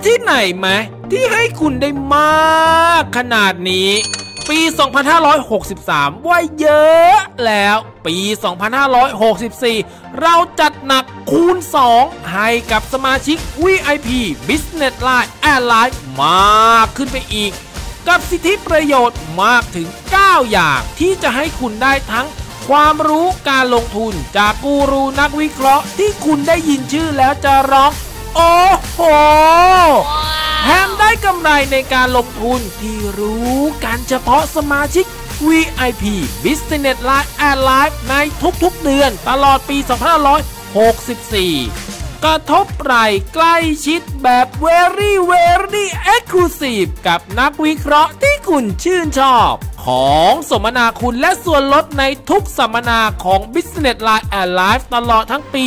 ที่ไหนไหมที่ให้คุณได้มากขนาดนี้ปี 2563 ว่าเยอะแล้วปี 2564 เราจัดหนักคูณ 2 ให้กับสมาชิก VIP Business Line แอดไลน์มากขึ้นไปอีกกับสิทธิประโยชน์มากถึง 9 อย่างที่จะให้คุณได้ทั้งความรู้การลงทุนจากกูรูนักวิเคราะห์ที่คุณได้ยินชื่อแล้วจะร้องโอ้โหแถมได้กำไรในการลงทุนที่รู้กันเฉพาะสมาชิก VIP Business Line แอดไลน์ในทุกๆเดือนตลอดปี 2564 กระทบไหล่ใกล้ชิดแบบ very exclusive กับนักวิเคราะห์ที่คุณชื่นชอบของสมนาคุณและส่วนลดในทุกสัมมนาของ Business Line and Life ตลอดทั้งปี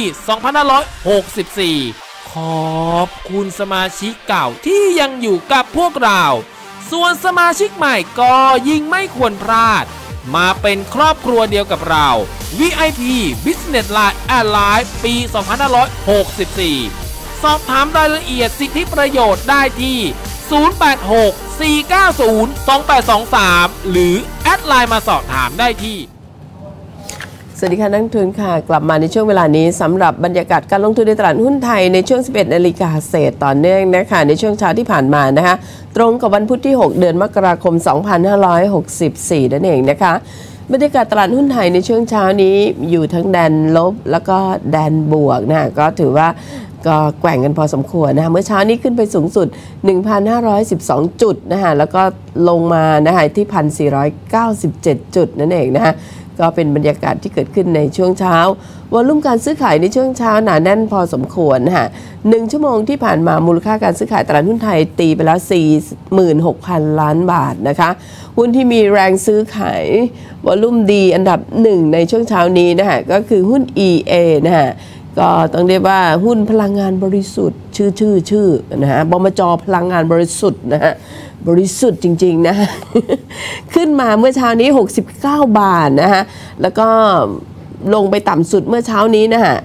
2564 ขอบคุณสมาชิกเก่าที่ยังอยู่กับพวกเราส่วนสมาชิกใหม่ก็ยิ่งไม่ควรพลาดมาเป็นครอบครัวเดียวกับเรา VIP Business Line and Life ปี 2564 สอบถามรายละเอียดสิทธิประโยชน์ได้ที่ 086-490-2823 หรือแอดไลน์มาสอบถามได้ที่สวัสดีค่ะนักลงทุนค่ะกลับมาในช่วงเวลานี้สำหรับบรรยากาศการลงทุนในตลาดหุ้นไทยในช่วง 11 นาฬิกาเศษต่อเนื่องนะคะในช่วงเช้าที่ผ่านมานะคะตรงกับวันพุธที่ 6 เดือนมกราคม 2564 นั่นเองนะคะบรรยากาศตลาดหุ้นไทยในช่วงเช้านี้อยู่ทั้งแดนลบแล้วก็แดนบวกนะก็ถือว่าก็แกว่งกันพอสมควรนะคะเมื่อเช้านี้ขึ้นไปสูงสุด 1,512 จุดนะคะแล้วก็ลงมานะคะที่ 1,497 จุดนั่นเองนะคะก็เป็นบรรยากาศที่เกิดขึ้นในช่วงเช้าวอลุ่มการซื้อขายในช่วงเช้าหนาแน่นพอสมควรค่ะ1 ชั่วโมงที่ผ่านมามูลค่าการซื้อขายตลาดหุ้นไทยตีไปแล้ว 46,000 ล้านบาทนะคะหุ้นที่มีแรงซื้อขายวอลุ่มดีอันดับ1ในช่วงเช้านี้นะคะก็คือหุ้น EA นะคะก็ต้องเรียกว่าหุ้นพลังงานบริสุทธิ์ชื่อนะฮะบมจ.พลังงานบริสุทธิ์นะฮะบริสุทธิ์จริงๆนะฮะ ขึ้นมาเมื่อเช้านี้69 บาทนะฮะแล้วก็ลงไปต่ำสุดเมื่อเช้านี้นะฮะ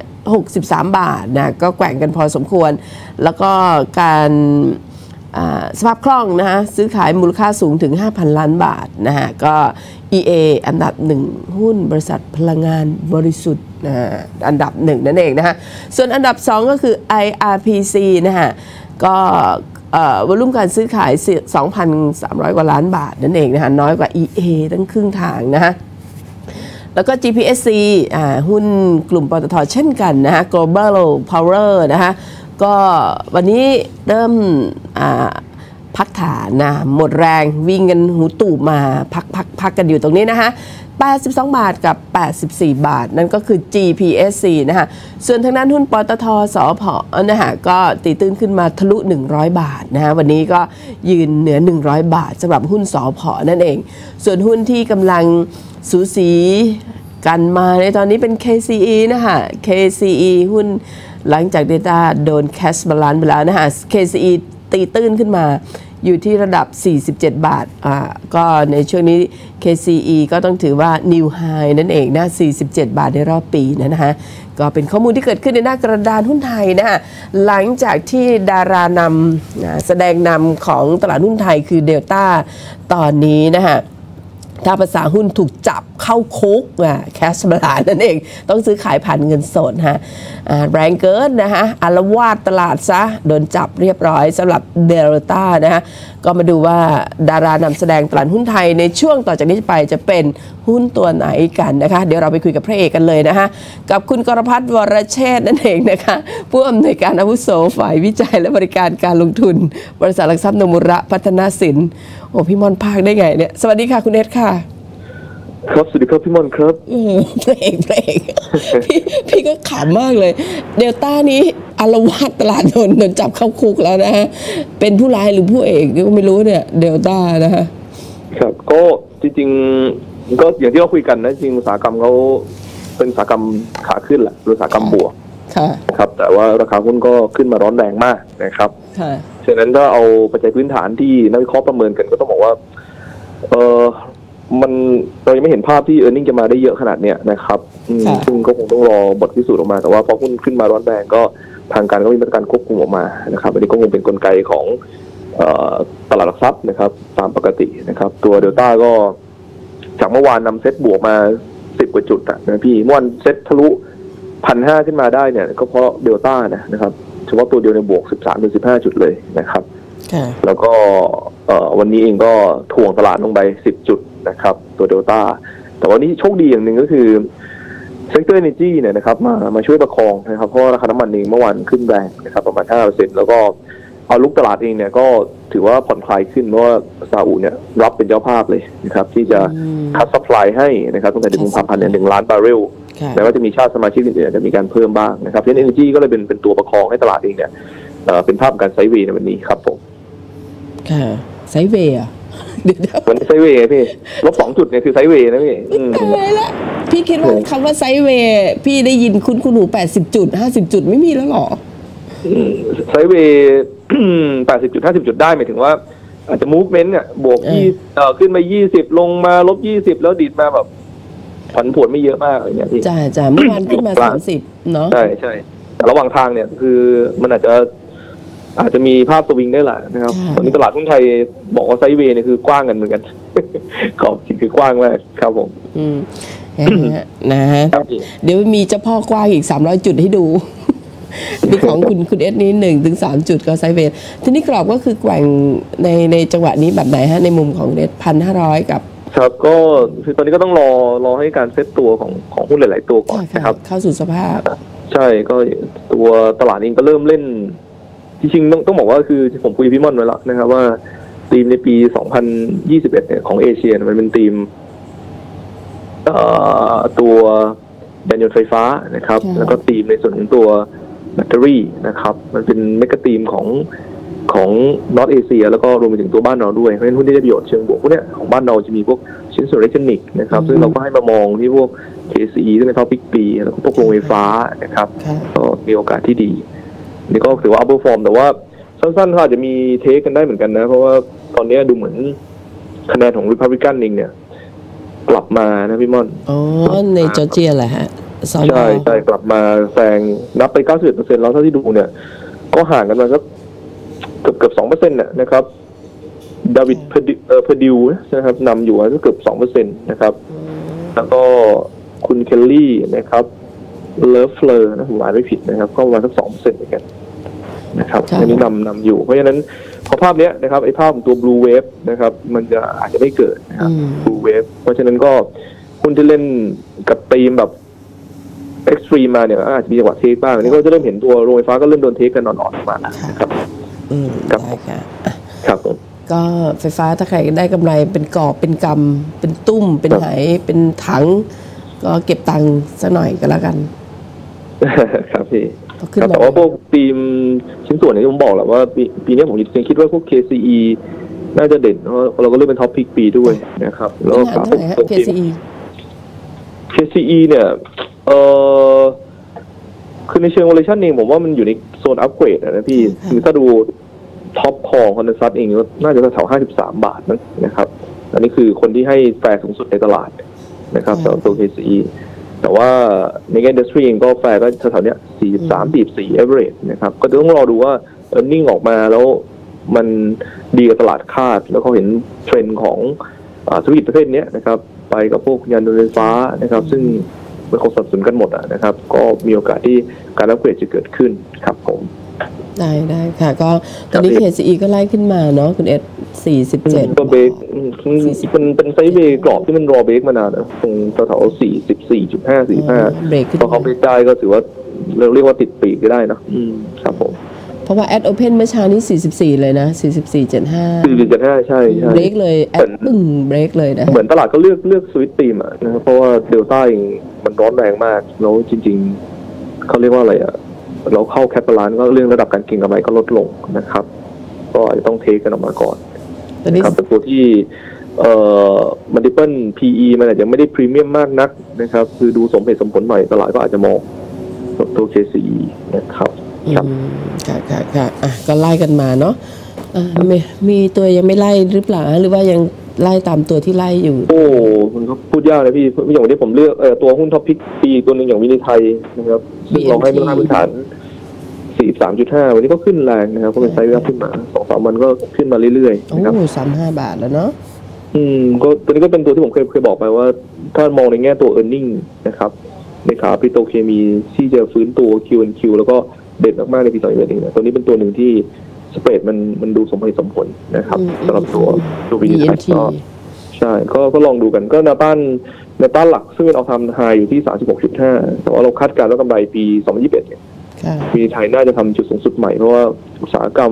63 บาทนะก็แกว่งกันพอสมควรแล้วก็การสภาพคล่องนะฮะซื้อขายมูลค่าสูงถึง 5,000 ล้านบาทนะฮะก็ EA อันดับ1หุ้นบริษัทพลังงานบริสุทธิ์อันดับ1นั่นเองนะฮะส่วนอันดับ2ก็คือ IRPC นะฮะก็วอลุ่มการซื้อขาย 2,300 กว่าล้านบาทนั่นเองนะฮะน้อยกว่า EA ตั้งครึ่งทางนะฮะแล้วก็ GPSC หุ้นกลุ่มปตท.เช่นกันนะฮะ Global Power นะฮะก็วันนี้เริ่มพักฐานนะหมดแรงวิ่งกันหูตูบมาพักกันอยู่ตรงนี้นะคะ82 บาทกับ84 บาทนั่นก็คือ GPSC นะคะส่วนทางด้านหุ้นปตท.สผ.นะคะก็ตีตื้นขึ้นมาทะลุ100 บาทนะคะวันนี้ก็ยืนเหนือ100 บาทสำหรับหุ้นสผ.นั่นเองส่วนหุ้นที่กำลังสูสีกันมาในตอนนี้เป็น KCE นะคะ KCE หุ้นหลังจาก Data โดน Cash Balance ไปแล้วนะคะ KCE ตีตื้นขึ้นมาอยู่ที่ระดับ47 บาทก็ในช่วงนี้ KCE ก็ต้องถือว่า New High นั่นเองนะ47 บาทในรอบปีนะฮะก็เป็นข้อมูลที่เกิดขึ้นในหน้ากระดานหุ้นไทยนะฮะหลังจากที่ดารานำแสดงนำของตลาดหุ้นไทยคือเดลต้าตอนนี้นะฮะถ้าภาษาหุ้นถูกจับเข้าคุกแคชบาลานนั่นเองต้องซื้อขายผ่านเงินสดฮะแรงเกินนะฮะอาละวาดตลาดซะโดนจับเรียบร้อยสำหรับเดลต้านะฮะก็มาดูว่าดารานำแสดงตลาดหุ้นไทยในช่วงต่อจากนี้ไปจะเป็นหุ้นตัวไหนกันนะคะเดี๋ยวเราไปคุยกับพระเอกกันเลยนะคะกับคุณกรพัฒน์วรเชษฐ์นั่นเองนะคะผู้อำนวยการอาวุโสฝ่ายวิจัยและบริการการลงทุนบริษัทหลักทรัพย์โนมุระพัฒนาสินโอ้พี่มอนพากได้ไงเนี่ยสวัสดีค่ะคุณเอสค่ะครับสวัสดีครับพี่มอนครับเพลงพี่ก็ขำมากเลยเดลต้านี้อาละวาดตลาดโดนจับเข้าคุกแล้วนะฮะเป็นผู้ร้ายหรือผู้เอกก็ไม่รู้เนี่ยเดลต้านะฮะครับก็จริงๆก็อย่างที่เราคุยกันนะจริงอุตสาหกรรมเขาเป็นอุตสาหกรรมขาขึ้นแหละอุตสาหกรรมบวกครับแต่ว่าราคาหุ้นก็ขึ้นมาร้อนแรงมากนะครับฉะนั้นถ้าเอาปัจจัยพื้นฐานที่นักวิเคราะห์ประเมินกันก็ต้องบอกว่ามันเรายังไม่เห็นภาพที่ earning จะมาได้เยอะขนาดเนี้ยนะครับซึ่งก็คงต้องรอบทพิสูจน์ออกมาแต่ว่าพอหุ้นขึ้นมาร้อนแรงก็ทางการก็มีมาตรการควบคุมออกมานะครับอันนี้ก็คงเป็นกลไกของตลาดหลักทรัพย์นะครับตามปกตินะครับตัวเดลต้าก็จากเมื่อวานนำเซ็ตบวกมา10 กว่าจุดนะพี่เมื่อวานเซ็ตทะลุ 1,500 ขึ้นมาได้เนี่ยก็เพราะเดลต้านะครับเฉพาะตัวเดียวในบวก 13-15 จุดเลยนะครับแล้วก็วันนี้เองก็ถ่วงตลาดลงไป10 จุดนะครับตัวเดลต้าแต่วันนี้โชคดีอย่างหนึ่งก็คือเซกเตอร์ Energy เนี่ยนะครับมาช่วยประคองนะครับเพราะราคาน้ำมันเองเมื่อวานขึ้นแรงนะครับประมาณ 5% แล้วก็เอาลุกตลาดเองเนี่ยก็ถือว่าผ่อนคลายขึ้นเพราะว่าซาอุเนี่ยรับเป็นเจ้าภาพเลยนะครับที่จะคัดซัพพลายให้นะครับตั้งแต่เดือนกุมภาพันธ์เนี่ย1 ล้านบาร์เรลแม้ว่าจะมีชาติสมาชิกอื่นๆจะมีการเพิ่มบ้างนะครับเพราะฉะนั้น Energy ก็เลยเป็นตัวประคองให้ตลาดเองเนี่ยเป็นภาพการไซด์เวย์ในวันนี้ครับผมค่ะไซด์เวย์วันไซด์เวย์พี่ลบ2 จุดเนี่ยคือไซด์เวย์นะพี่ตายละพี่คิดว่าคำว่าไซด์เวย์พี่ได้ยินคุณหนู80 จุด50 จุดไม่มีแล้วหรอไซด์เวย์80 จุด50 จุดได้หมายถึงว่าอาจจะ movement เนี่ยบวกขึ้นมา20ลงมาลบ20แล้วดีดมาแบบผันผวนไม่เยอะมากอะไรเงี้ยพี่จ้าเมื่อวานขึ้นมา30เนาะใช่แต่ระหว่างทางเนี่ยคือมันอาจจะมีภาพสวิงได้แหละนะครับตอนนี้ตลาดหุ้นไทยบอกว่าไซด์เวย์เนี่ยคือกว้างกันเหมือนกันขอบจริงคือกว้างมากครับผมนะฮะเดี๋ยวมีเจ้าพ่อกว้างอีก300 จุดให้ดูมีของคุณเอสนี้1-3 จุดก็ไซด์เวย์ทีนี้กรอบก็คือแกว่งในจังหวะนี้แบบไหนฮะในมุมของเอส1,500กับครับก็คือตอนนี้ก็ต้องรอให้การเซตตัวของหุ้นหลายๆตัวก่อนนะครับเข้าสู่สภาพใช่ก็ตัวตลาดเองก็เริ่มเล่นจริงๆต้องบอกว่าคือผมคุยกับพี่ม่อนไว้แล้วนะครับว่าธีมในปี 2021 เนี่ยของเอเชียมันเป็นธีมตัวยานยนต์ไฟฟ้านะครับแล้วก็ธีมในส่วนของตัวแบตเตอรี่นะครับมันเป็นเมกะธีมของนอร์ทเอเชียแล้วก็รวมไปถึงตัวบ้านเราด้วยเพราะฉะนั้นหุ้นที่ได้ประโยชน์เชิงบวกพวกเนี้ยของบ้านเราจะมีพวกชิ้นส่วนอิเล็กทรอนิกส์นะครับซึ่งเราก็ให้มามองที่พวก KCE ซึ่งเป็นท็อปปิกปีแล้วก็พวกโรงไฟฟ้านะครับก็มีโอกาสที่ดีนี่ก็ถือว่า upper form แต่ว่าสั้นๆก็อาจจะมีเทคกันได้เหมือนกันนะเพราะว่าตอนนี้ดูเหมือนคะแนนของ Republican เองเนี่ยกลับมานะพี่ม่อนในจอร์เจียแหละฮะใช่กลับมาแซงนับไป 91% แล้วเท่าที่ดูเนี่ยก็ห่างกันมาสักเกือบ 2% นะครับดาวิดเพอร์ดิวนะครับนำอยู่ก็เกือบ 2% นะครับแล้วก็คุณเคลลี่นะครับเลิฟเฟลอร์นะผมอ่านไม่ผิดนะครับก็ประมาณสัก 2% เหมือนกันนะครับอันนี้นำอยู่เพราะฉะนั้นพอภาพเนี้ยนะครับไอ้ภาพของตัว Blue Wave นะครับมันจะอาจจะไม่เกิดนะครับ Blue Wave เพราะฉะนั้นก็หุ้นที่เล่นกับธีมแบบเอ็กซ์ตรีมมาเนี่ยอาจจะมีจังหวะเทคบ้างอันนี้ก็จะเริ่มเห็นตัวโรงไฟฟ้าก็เริ่มโดนเทคกันอ่อนๆมาครับได้ค่ะครับผมก็ไฟฟ้าถ้าใครได้กำไรเป็นกอบเป็นกำเป็นตุ้มเป็นไหเป็นถังก็เก็บตังค์สักหน่อยก็แล้วกันครับพี่แต่ว่าพวกทีมชิ้นส่วนที่ผมบอกแหละว่าปีนี้ผมยังคิดว่าพวก KCE น่าจะเด่นเพราะเราก็เลือกเป็นท็อปพิกปีด้วยนะครับแล้วก็พวก KCE เนี่ยคือในเชิง valuation เองผมว่ามันอยู่ในโซนอัพเกรดนะพี่คือถ้าดูท็อปของคอนเดนซัสเองก็น่าจะแถว53 บาทนะครับอันนี้คือคนที่ให้แฟร์สูงสุดในตลาดนะครับสำหรับตัว KCE แต่ว่าในอินดัสทรีเองก็แฟร์ก็แถวๆเนี้ย43-44 average นะครับก็ต้องรอดูว่า earning ออกมาแล้วมันดีกับตลาดคาดแล้วก็เห็นเทรนด์ของธุรกิจประเภทนี้นะครับไปกับพวกยานยนต์ไฟฟ้านะครับซึ่งมันคงสนับสนุนกันหมดนะครับก็มีโอกาสที่การอัปเกรดจะเกิดขึ้นครับผมได้ค่ะก็ตอนนี้ KCE ก็ไล่ขึ้นมาเนาะคุณเอส47 ตัวเบรกเป็นไซด์เบรกกรอบที่มันรอเบรกมานานนะตรงแถว44.5 45พอเขาไปได้ก็ถือว่าเราเรียกว่าติดปีกก็ได้นะครับผมเพราะว่าแอดโอเพนเมื่อเช้านี้44เลยนะ 44.75ใช่เบรกเลยแอดปึ้งเบรกเลยนะเหมือนตลาดก็เลือกสวิตช์ธีมอ่ะนะครับเพราะว่าเดลต้าเองมันร้อนแรงมากแล้วจริงๆเขาเรียกว่าอะไรอ่ะเราเข้าแคปเปอร์ลานก็เรื่องระดับการเก็งกำไรก็ลดลงนะครับก็อาจจะต้องเทคกันออกมาก่อนนะครับแต่ตัวที่multiple PE มันอาจจะไม่ได้พรีเมียมมากนักนะครับคือดูสมเหตุสมผลหน่อยตลาดก็อาจจะมองตัว KCE นะครับครับค่ะก็ไล่กันมาเนาะมีตัวยังไม่ไล่หรือเปล่าหรือว่ายังไล่ตามตัวที่ไล่อยู่โอ้มันก็พูดยากเลยพี่อย่างวันนี้ผมเลือกตัวหุ้นท็อปพิกปีตัวนึงอย่างวินิไทยนะครับซึ่งเราให้มูลค่าพื้นฐาน 43.5 วันนี้ก็ขึ้นแรงนะครับก็เป็นไซด์อัพขึ้นมา 2-3 วันก็ขึ้นมาเรื่อยๆนะครับ 35 บาทแล้วเนาะก็ตัวนี้ก็เป็นตัวที่ผมเคยบอกไปว่าถ้ามองในแง่ตัว earning นะครับในขาปิโตรเคมีที่จะฟื้นตัว Q&Q แล้วก็เด่นมากๆในปี2021เนี่ยตัวนี้เป็นตัวหนึ่งที่สเปรดมันดูสมเหตุสมผลนะครับสำหรับตัววินิทัศน์ก็ใช่ก็ลองดูกันก็แนวต้านหลักซึ่งเป็นเอาทำไฮอยู่ที่ 36.5 แต่ว่าเราคาดการณ์ว่ากำไรปี2021เนี่ยปีไทยน่าจะทำจุดสูงสุดใหม่เพราะว่าอุตสาหกรรม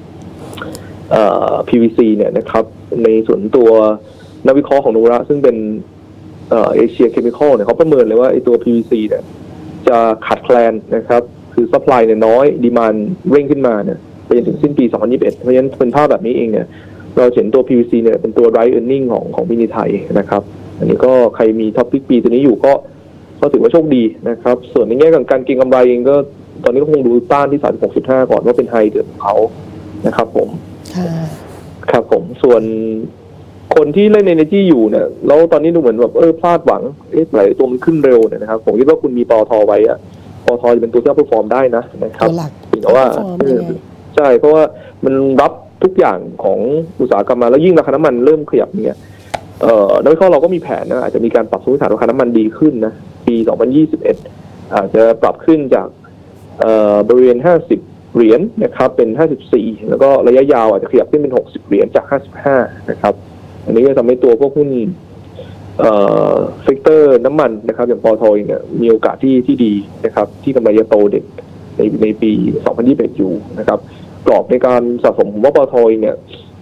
PVC เนี่ยนะครับในส่วนตัวนักวิเคราะห์ของโนระซึ่งเป็นเอเชียเคมีคอลเนี่ยเขาประเมินเลยว่าไอ้ตัว PVC เนี่ยจะขาดแคลนนะครับคือซัพพลายเนี่ยน้อยดีมานด์เร่งขึ้นมาเนี่ยไปจนถึงสิ้นปี2021เพราะฉะนั้นเป็นภาพแบบนี้เองเนี่ยเราเห็นตัว PVC เนี่ยเป็นตัว right earning ของวินิไทยนะครับอันนี้ก็ใครมีท็อปพิกปีตัวนี้อยู่ก็ถือว่าโชคดีนะครับส่วนในแง่ของการเก็งกำไรเองก็ตอนนี้ก็คงดูต้านที่ 36.5 ก่อนว่าเป็นไฮเดิมของเขานะครับผมครับผมส่วนคนที่เล่น Energy อยู่เนี่ยแล้วตอนนี้ดูเหมือนแบบพลาดหวังหลายตัวมันขึ้นเร็วเนี่ยนะครับผมคิดว่าคุณมีปตทไว้อะปตทจะเป็นตัวที่เอาเพอร์ฟอร์มได้นะครับเพราะว่าใช่เพราะว่ามันรับทุกอย่างของอุตสาหกรรมมาแล้วยิ่งราคาน้ำมันเริ่มขยับเนี่ยนักวิเคราะห์เราก็มีแผนนะอาจจะมีการปรับสมมติฐานราคาน้ำมันดีขึ้นนะปี2021อาจจะปรับขึ้นจากบริเวณ50 เหรียญนะครับเป็น54แล้วก็ระยะยาวอาจจะขยับขึ้นเป็น60 เหรียญจาก55นะครับอันนี้ก็ทำให้ตัวพวกหุ้นเซกเตอร์น้ำมันนะครับอย่างปตทเนี่ยมีโอกาสที่ดีนะครับที่กำไรจะโตเด่นในปี2021อยู่นะครับกรอบในการสะสมผมว่าปตทเนี่ย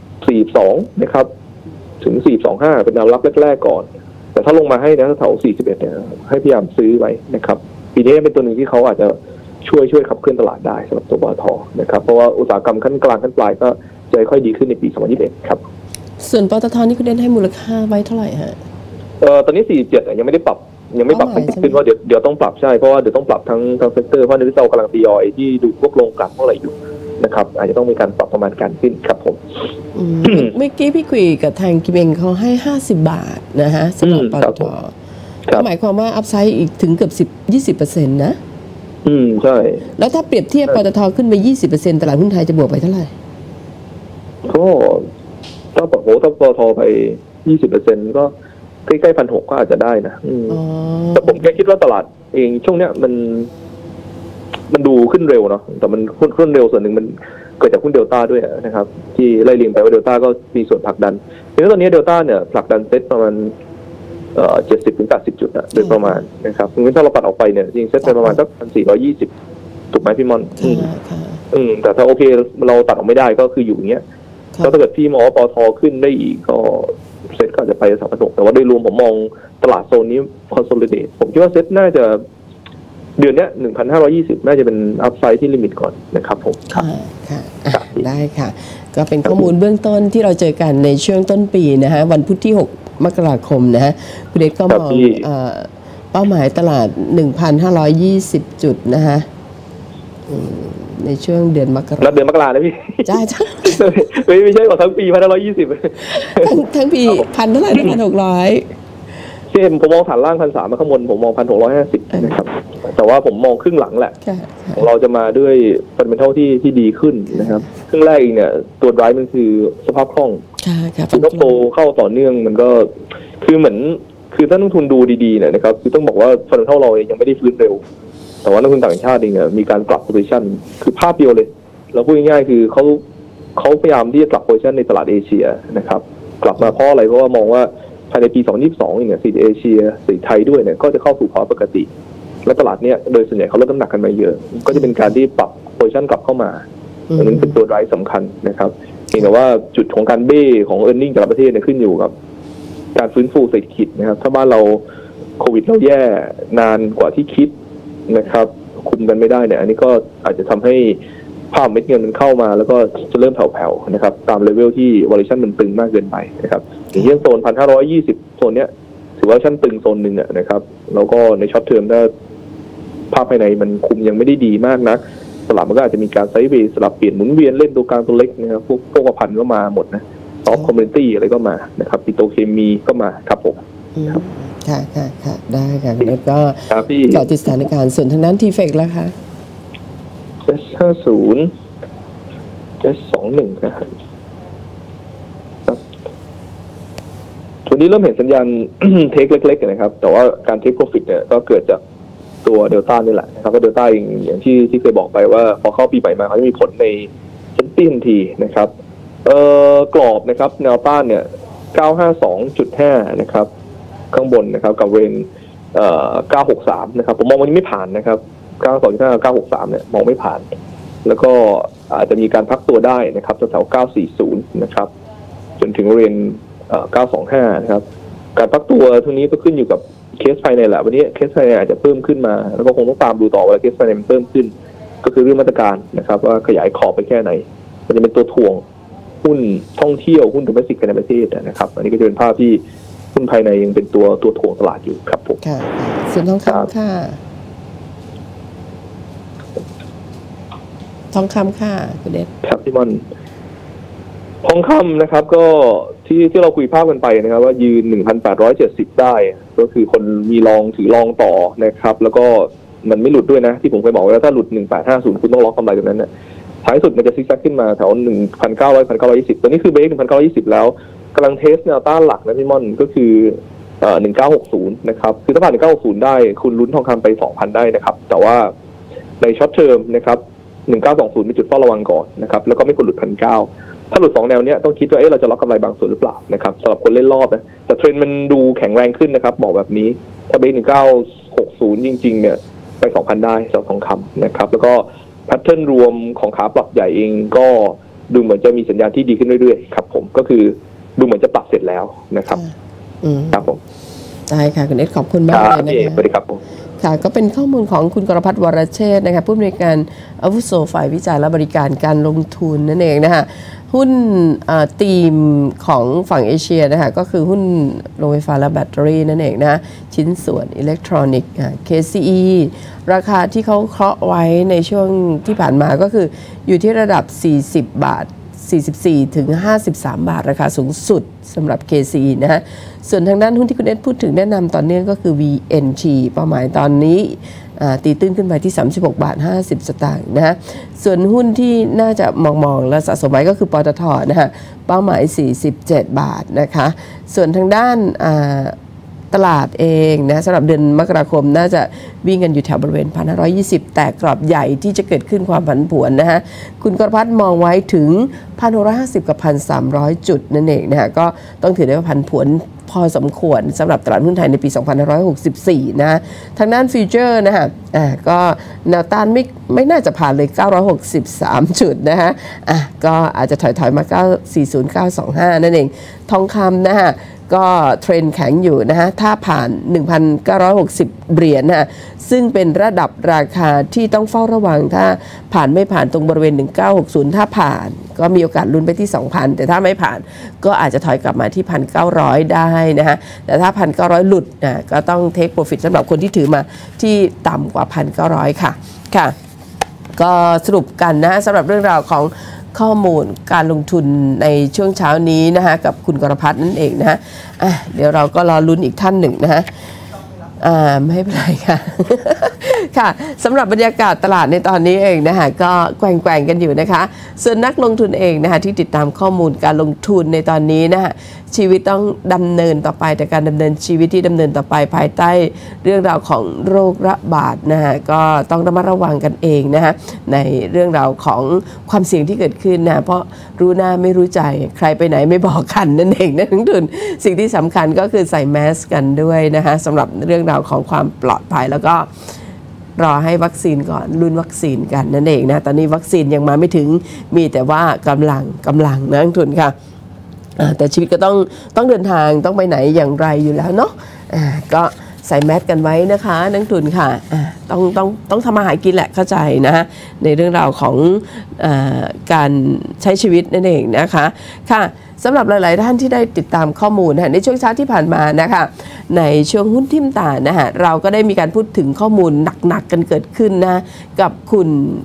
42นะครับถึง425เป็นแนวรับแรกๆก่อนแต่ถ้าลงมาให้นะแถว41เนี่ยให้พยายามซื้อไว้นะครับปีนี้เป็นตัวหนึ่งที่เขาอาจจะช่วยขับเคลื่อนตลาดได้สำหรับตัวปตทนะครับเพราะว่าอุตสาหกรรมขั้นกลางขั้นปลายก็จะค่อยดีขึ้นในปี2021ครับส่วนปตทนี่คุณเด่นให้มูลค่าไว้เท่าไหร่ฮะตอนนี้47ยังไม่ได้ปรับขึ้นว่าเดี๋ยวต้องปรับใช่เพราะว่าเดี๋ยวต้องปรับทั้งเซกเตอร์เพราะในที่เรากำลังทยอยที่ดูพวกโรงกลั่นพวกอะไรอยู่นะครับอาจจะต้องมีการปรับประมาณการขึ้นครับผมเมื่อกี้พี่คุยกับทางกิมเองเขาให้50 บาทนะฮะสำหรับปตทหมายความว่าอัพไซด์อีกถึงเกือบ20%นะใช่แล้วถ้าเปรียบเทียบปตทขึ้นไป 20% ตลาดหุ้นไทยจะบวกไปเท่าไหร่ก็ถ้าปตทไป 20% ก็ใกล้ๆ 1,600 ก็อาจจะได้นะแต่ผมแค่คิดว่าตลาดเองช่วงเนี้ยมันดูขึ้นเร็วเนาะแต่มันขึ้นเร็วส่วนหนึ่งมันเกิดจากหุ้นเดลต้าด้วยนะครับที่ไล่เรียงไปว่าเดลต้าก็มีส่วนผลักดันเพราะฉะนั้นตอนนี้เดลต้าเนี่ยผลักดันเซ็ตประมาณ70-80 จุดโดยประมาณนะครับงั้นถ้าเราปัดออกไปเนี่ยจริงเซ็ตไปประมาณสัก 1,420 ถูกไหมพี่มอนแต่ถ้าโอเคเราตัดออกไม่ได้ก็คืออยู่อย่างเงี้ยถ้าเกิดพี่มองว่าปตทขึ้นได้อีกก็เซ็ตก็อาจจะไป3,600แต่ว่าโดยรวมผมมองตลาดโซนนี้ consolidate ผมคิดว่าเซ็ตน่าจะเดือนนี้ 1,520 น่าจะเป็นอัพไซด์ที่ลิมิตก่อนนะครับผมค่ะได้ค่ะก็เป็นข้อมูลเบื้องต้นที่เราเจอกันในช่วงต้นปีนะฮะวันพุธที่6 มกราคมนะฮะคุณเดชก็มองเป้าหมายตลาด 1,520 จุดนะฮะในช่วงเดือนมกราเดือนมกรานะพี่ใช่ไม่ใช่ของทั้งปี 1,520 ทั้งปีพันเท่าไหร่ 1,600 ที่ผมมองฐานล่าง 1,300 มาข้างบนผมมอง 1,650 นะครับแต่ว่าผมมองครึ่งหลังแหละของเราจะมาด้วยฟันเดเมนทัลที่ดีขึ้นนะครับครึ่งแรกเองเนี่ยตัวไดรฟ์มันคือสภาพคล่องคือถ้าโตเข้าต่อเนื่องมันก็คือเหมือนคือถ้านักทุนดูดีๆเนี่ยนะครับคือต้องบอกว่าฟันเดเมนทัลเรายังไม่ได้ฟื้นเร็วแต่ว่านักทุนต่างชาติเองเนี่ยมีการปรับโพซิชั่นคือภาพเดียวเลยเราพูดง่ายๆคือเขาพยายามที่จะปรับโพซิชั่นในตลาดเอเชียนะครับกลับมาเพราะอะไรเพราะว่ามองว่าภายในปี2022เนี่ยเศรษฐกิจเอเชียเศรษฐกิจไทยด้วยเนี่ยก็จะเข้าสู่ภาวะปกติและตลาดเนี่ยโดยส่วนใหญ่เขาลดน้ำหนักกันมาเยอะก็จะเป็นการที่ปรับโพซิชั่นกลับเข้ามาอันนี้เป็นตัวไดรฟ์สำคัญนะครับเพียงแต่ว่าจุดของการเบ้ของ earning แต่ละประเทศเนี่ยขึ้นอยู่กับการฟื้นฟูเศรษฐกิจนะครับถ้าบ้านเราโควิดเราแย่นานกว่าที่คิดนะครับคุมกันไม่ได้เนี่ยอันนี้ก็อาจจะทำให้ภาพเม็ดเงินมันเข้ามาแล้วก็จะเริ่มแผ่วๆนะครับตามเลเวลที่ valuation มันตึงมากเกินไปนะครับอย่างเช่นโซน 1,520 โซนเนี้ยถือว่าชั้นตึงโซนหนึ่งนะครับแล้วก็ในช็อตเทอมถ้าภาพภายในมันคุมยังไม่ได้ดีมากนักตลาดมันก็อาจจะมีการไซด์เวย์สลับเปลี่ยนหมุนเวียนเล่นตัวกลางตัวเล็กนะครับพวกพันก็มาหมดนะซอฟต์คอมมูนิตี้อะไรก็มานะครับปิโตรเคมีก็มาครับผมค่ะได้ค่ะแล้วก็เกาะติดสถานการณ์ส่วนทางนั้นทีเฟกแล้วค่ะ S50 S21นะครับวันนี้เริ่มเห็นสัญญาณ เทคเล็กๆนะครับแต่ว่าการเทคโปรฟิตเนี่ยก็เกิดจากตัวเดลต้านี่แหละนะครับก็เดลต้าอย่างที่เคยบอกไปว่าพอเข้าปีใหม่มาเขาจะมีผลในชั้นปีทันทีนะครับกรอบนะครับแนวต้านเนี่ย 952.5 นะครับข้างบนนะครับกับเรน963 นะครับผมมองวันนี้ไม่ผ่านนะครับ 925 963 เนี่ยมองไม่ผ่านแล้วก็อาจจะมีการพักตัวได้นะครับแถว940 นะครับจนถึงเรน925 นะครับการพักตัวทั้งนี้ก็ขึ้นอยู่กับเคสภายในแหละวันนี้เคสภายในอาจจะเพิ่มขึ้นมาแล้วก็คงต้องตามดูต่อว่าเคสภายในมันเพิ่มขึ้นก็คือเรื่องมาตรการนะครับว่าขยายขอบไปแค่ไหนมันจะเป็นตัวถ่วงหุ้นท่องเที่ยวหุ้นโดเมสติกภายในประเทศนะครับอันนี้ก็จะเป็นภาพที่หุ้นภายในยังเป็นตัวถ่วงตลาดอยู่ครับผมค่ะส่วนทองคำค่ะทองคำค่ะคุณเดชครับพี่มอนทองคำนะครับก็ที่เราคุยภาพกันไปนะครับว่ายืน 1,870 ได้ก็คือคนมีลองถือลองต่อนะครับแล้วก็มันไม่หลุดด้วยนะที่ผมเคยบอกไว้แล้วถ้าหลุด 1,850 คุณต้องล็อกกำไรตรงนั้นนะท้ายสุดมันจะซิกแซกขึ้นมาแถว 1,900 1,920 ตัวนี้คือเบรก 1,920 แล้วกำลังเทสแนวต้านหลักนะพี่ม่อนก็คือ1960 นะครับคือถ้าผ่าน 1960 ได้คุณลุ้นทองคำไป 2,000 ได้นะครับแต่ว่าในช็อตเทอมนะครับ1920มีจุดเฝ้าระวังก่อนนะครับแล้วก็ไม่ควรหลุด 1,900 ถ้าหลุด2แนวเนี้ยต้องคิดว่าเราจะล็อกกำไรบางส่วนหรือเปล่านะครับสำหรับคนเล่นรอบนะแต่เทรนด์มันดูแข็งแรงขึ้นนะครับบอกแบบนี้ถ้าเบรก 1960 จริงๆเนี่ยไป 2,000 ได้สำหรับทองคำนะครับแล้วก็แพทเทิร์นรวมของขาปรับใหญ่เองก็ดูเหมือนจะมีสัญญาณที่ดีขึ้นเรื่อยๆครับผมก็คือดูเหมือนจะปรับเสร็จแล้วนะครับครับผมได้ค่ะคุณเอสขอบคุณมากเลยนะคะสวัสดีครับผมค่ะก็เป็นข้อมูลของคุณกรพัฒน์วรเชษฐ์นะคะผู้อำนวยการอาวุโสฝ่ายวิจัยและบริการการลงทุนนั่นเองนะคะหุ้นทีมของฝั่งเอเชียนะคะก็คือหุ้นโรงไฟฟ้าและแบตเตอรี่นั่นเองนะชิ้นส่วนอิเล็กทรอนิกส์ KCE ราคาที่เขาเคาะไว้ในช่วงที่ผ่านมาก็คืออยู่ที่ระดับ40 บาท 44 ถึง 53 บาทราคาสูงสุดสำหรับ KCE นะฮะส่วนทางด้านหุ้นที่คุณเอสพูดถึงแนะนำตอนนี้ก็คือ VNG เป้าหมายตอนนี้ตีตื้นขึ้นไปที่36 บาท 50 สตางค์นะฮะส่วนหุ้นที่น่าจะมองและสะสมไว้ก็คือปตท.นะฮะเป้าหมาย47 บาทนะคะส่วนทางด้านตลาดเองนะสำหรับเดือนมกราคมน่าจะวิ่งกันอยู่แถวบริเวณ 1,520 แต่กรอบใหญ่ที่จะเกิดขึ้นความผันผวนนะฮะคุณกรพัฒน์มองไว้ถึง 1,650 กับ 1,300 จุดนั่นเองนะฮะก็ต้องถือได้ว่าผันผวนพอสมควรสำหรับตลาดหุ้นไทยในปี 2564 นะทางด้านฟิวเจอร์นะฮะก็แนวต้านไม่น่าจะผ่านเลย 963 จุดนะฮะก็อาจจะถอยมา 940 925 นั่นเองทองคำนะฮะก็เทรนแข็งอยู่นะฮะถ้าผ่าน 1,960 เหรียญนะซึ่งเป็นระดับราคาที่ต้องเฝ้าระวังถ้าผ่านไม่ผ่านตรงบริเวณ 1960 ถ้าผ่านก็มีโอกาสลุ้นไปที่ 2,000 แต่ถ้าไม่ผ่านก็อาจจะถอยกลับมาที่ 1,900 ได้นะฮะแต่ถ้า 1,900 หลุดก็ต้องเทคโปรฟิตสำหรับคนที่ถือมาที่ต่ำกว่า 1,900 ค่ะก็สรุปกันนะสำหรับเรื่องราวของข้อมูลการลงทุนในช่วงเช้านี้นะคะกับคุณกรพัฒน์นั่นเองนะฮะเดี๋ยวเราก็รอลุ้นอีกท่านหนึ่งนะฮะไม่เป็นไรค่ะ ค่ะสำหรับบรรยากาศตลาดในตอนนี้เองนะคะก็แกว่งกันอยู่นะคะส่วนนักลงทุนเองนะคะที่ติดตามข้อมูลการลงทุนในตอนนี้นะคะชีวิตต้องดำเนินต่อไปแต่การดำเนินชีวิตที่ดำเนินต่อไปภายใต้เรื่องราวของโรคระบาดนะคะก็ต้องระมัดระวังกันเองนะคะในเรื่องราวของความเสี่ยงที่เกิดขึ้นนะเพราะรู้หน้าไม่รู้ใจใครไปไหนไม่บอกกันนั่นเองนะนักลงทุนสิ่งที่สำคัญก็คือใส่แมสกันด้วยนะคะสำหรับเรื่องราวของความปลอดภัยแล้วก็รอให้วัคซีนก่อนลุ้นวัคซีนกันนั่นเองนะตอนนี้วัคซีนยังมาไม่ถึงมีแต่ว่ากำลังนะนักลงทุนค่ะแต่ชีวิตก็ต้องเดินทางต้องไปไหนอย่างไรอยู่แล้วเนาะก็ใส่แมสกันไว้นะคะนักลงทุนค่ะต้องทำมาหากินแหละเข้าใจนะในเรื่องราวของการใช้ชีวิตนั่นเองนะคะค่ะสำหรับหลายๆท่านที่ได้ติดตามข้อมูลในช่วงเช้าที่ผ่านมานะคะในช่วงหุ้นทิ่มตานะฮะเราก็ได้มีการพูดถึงข้อมูลหนักๆกันเกิดขึ้นนะกับคุณบิ๊ก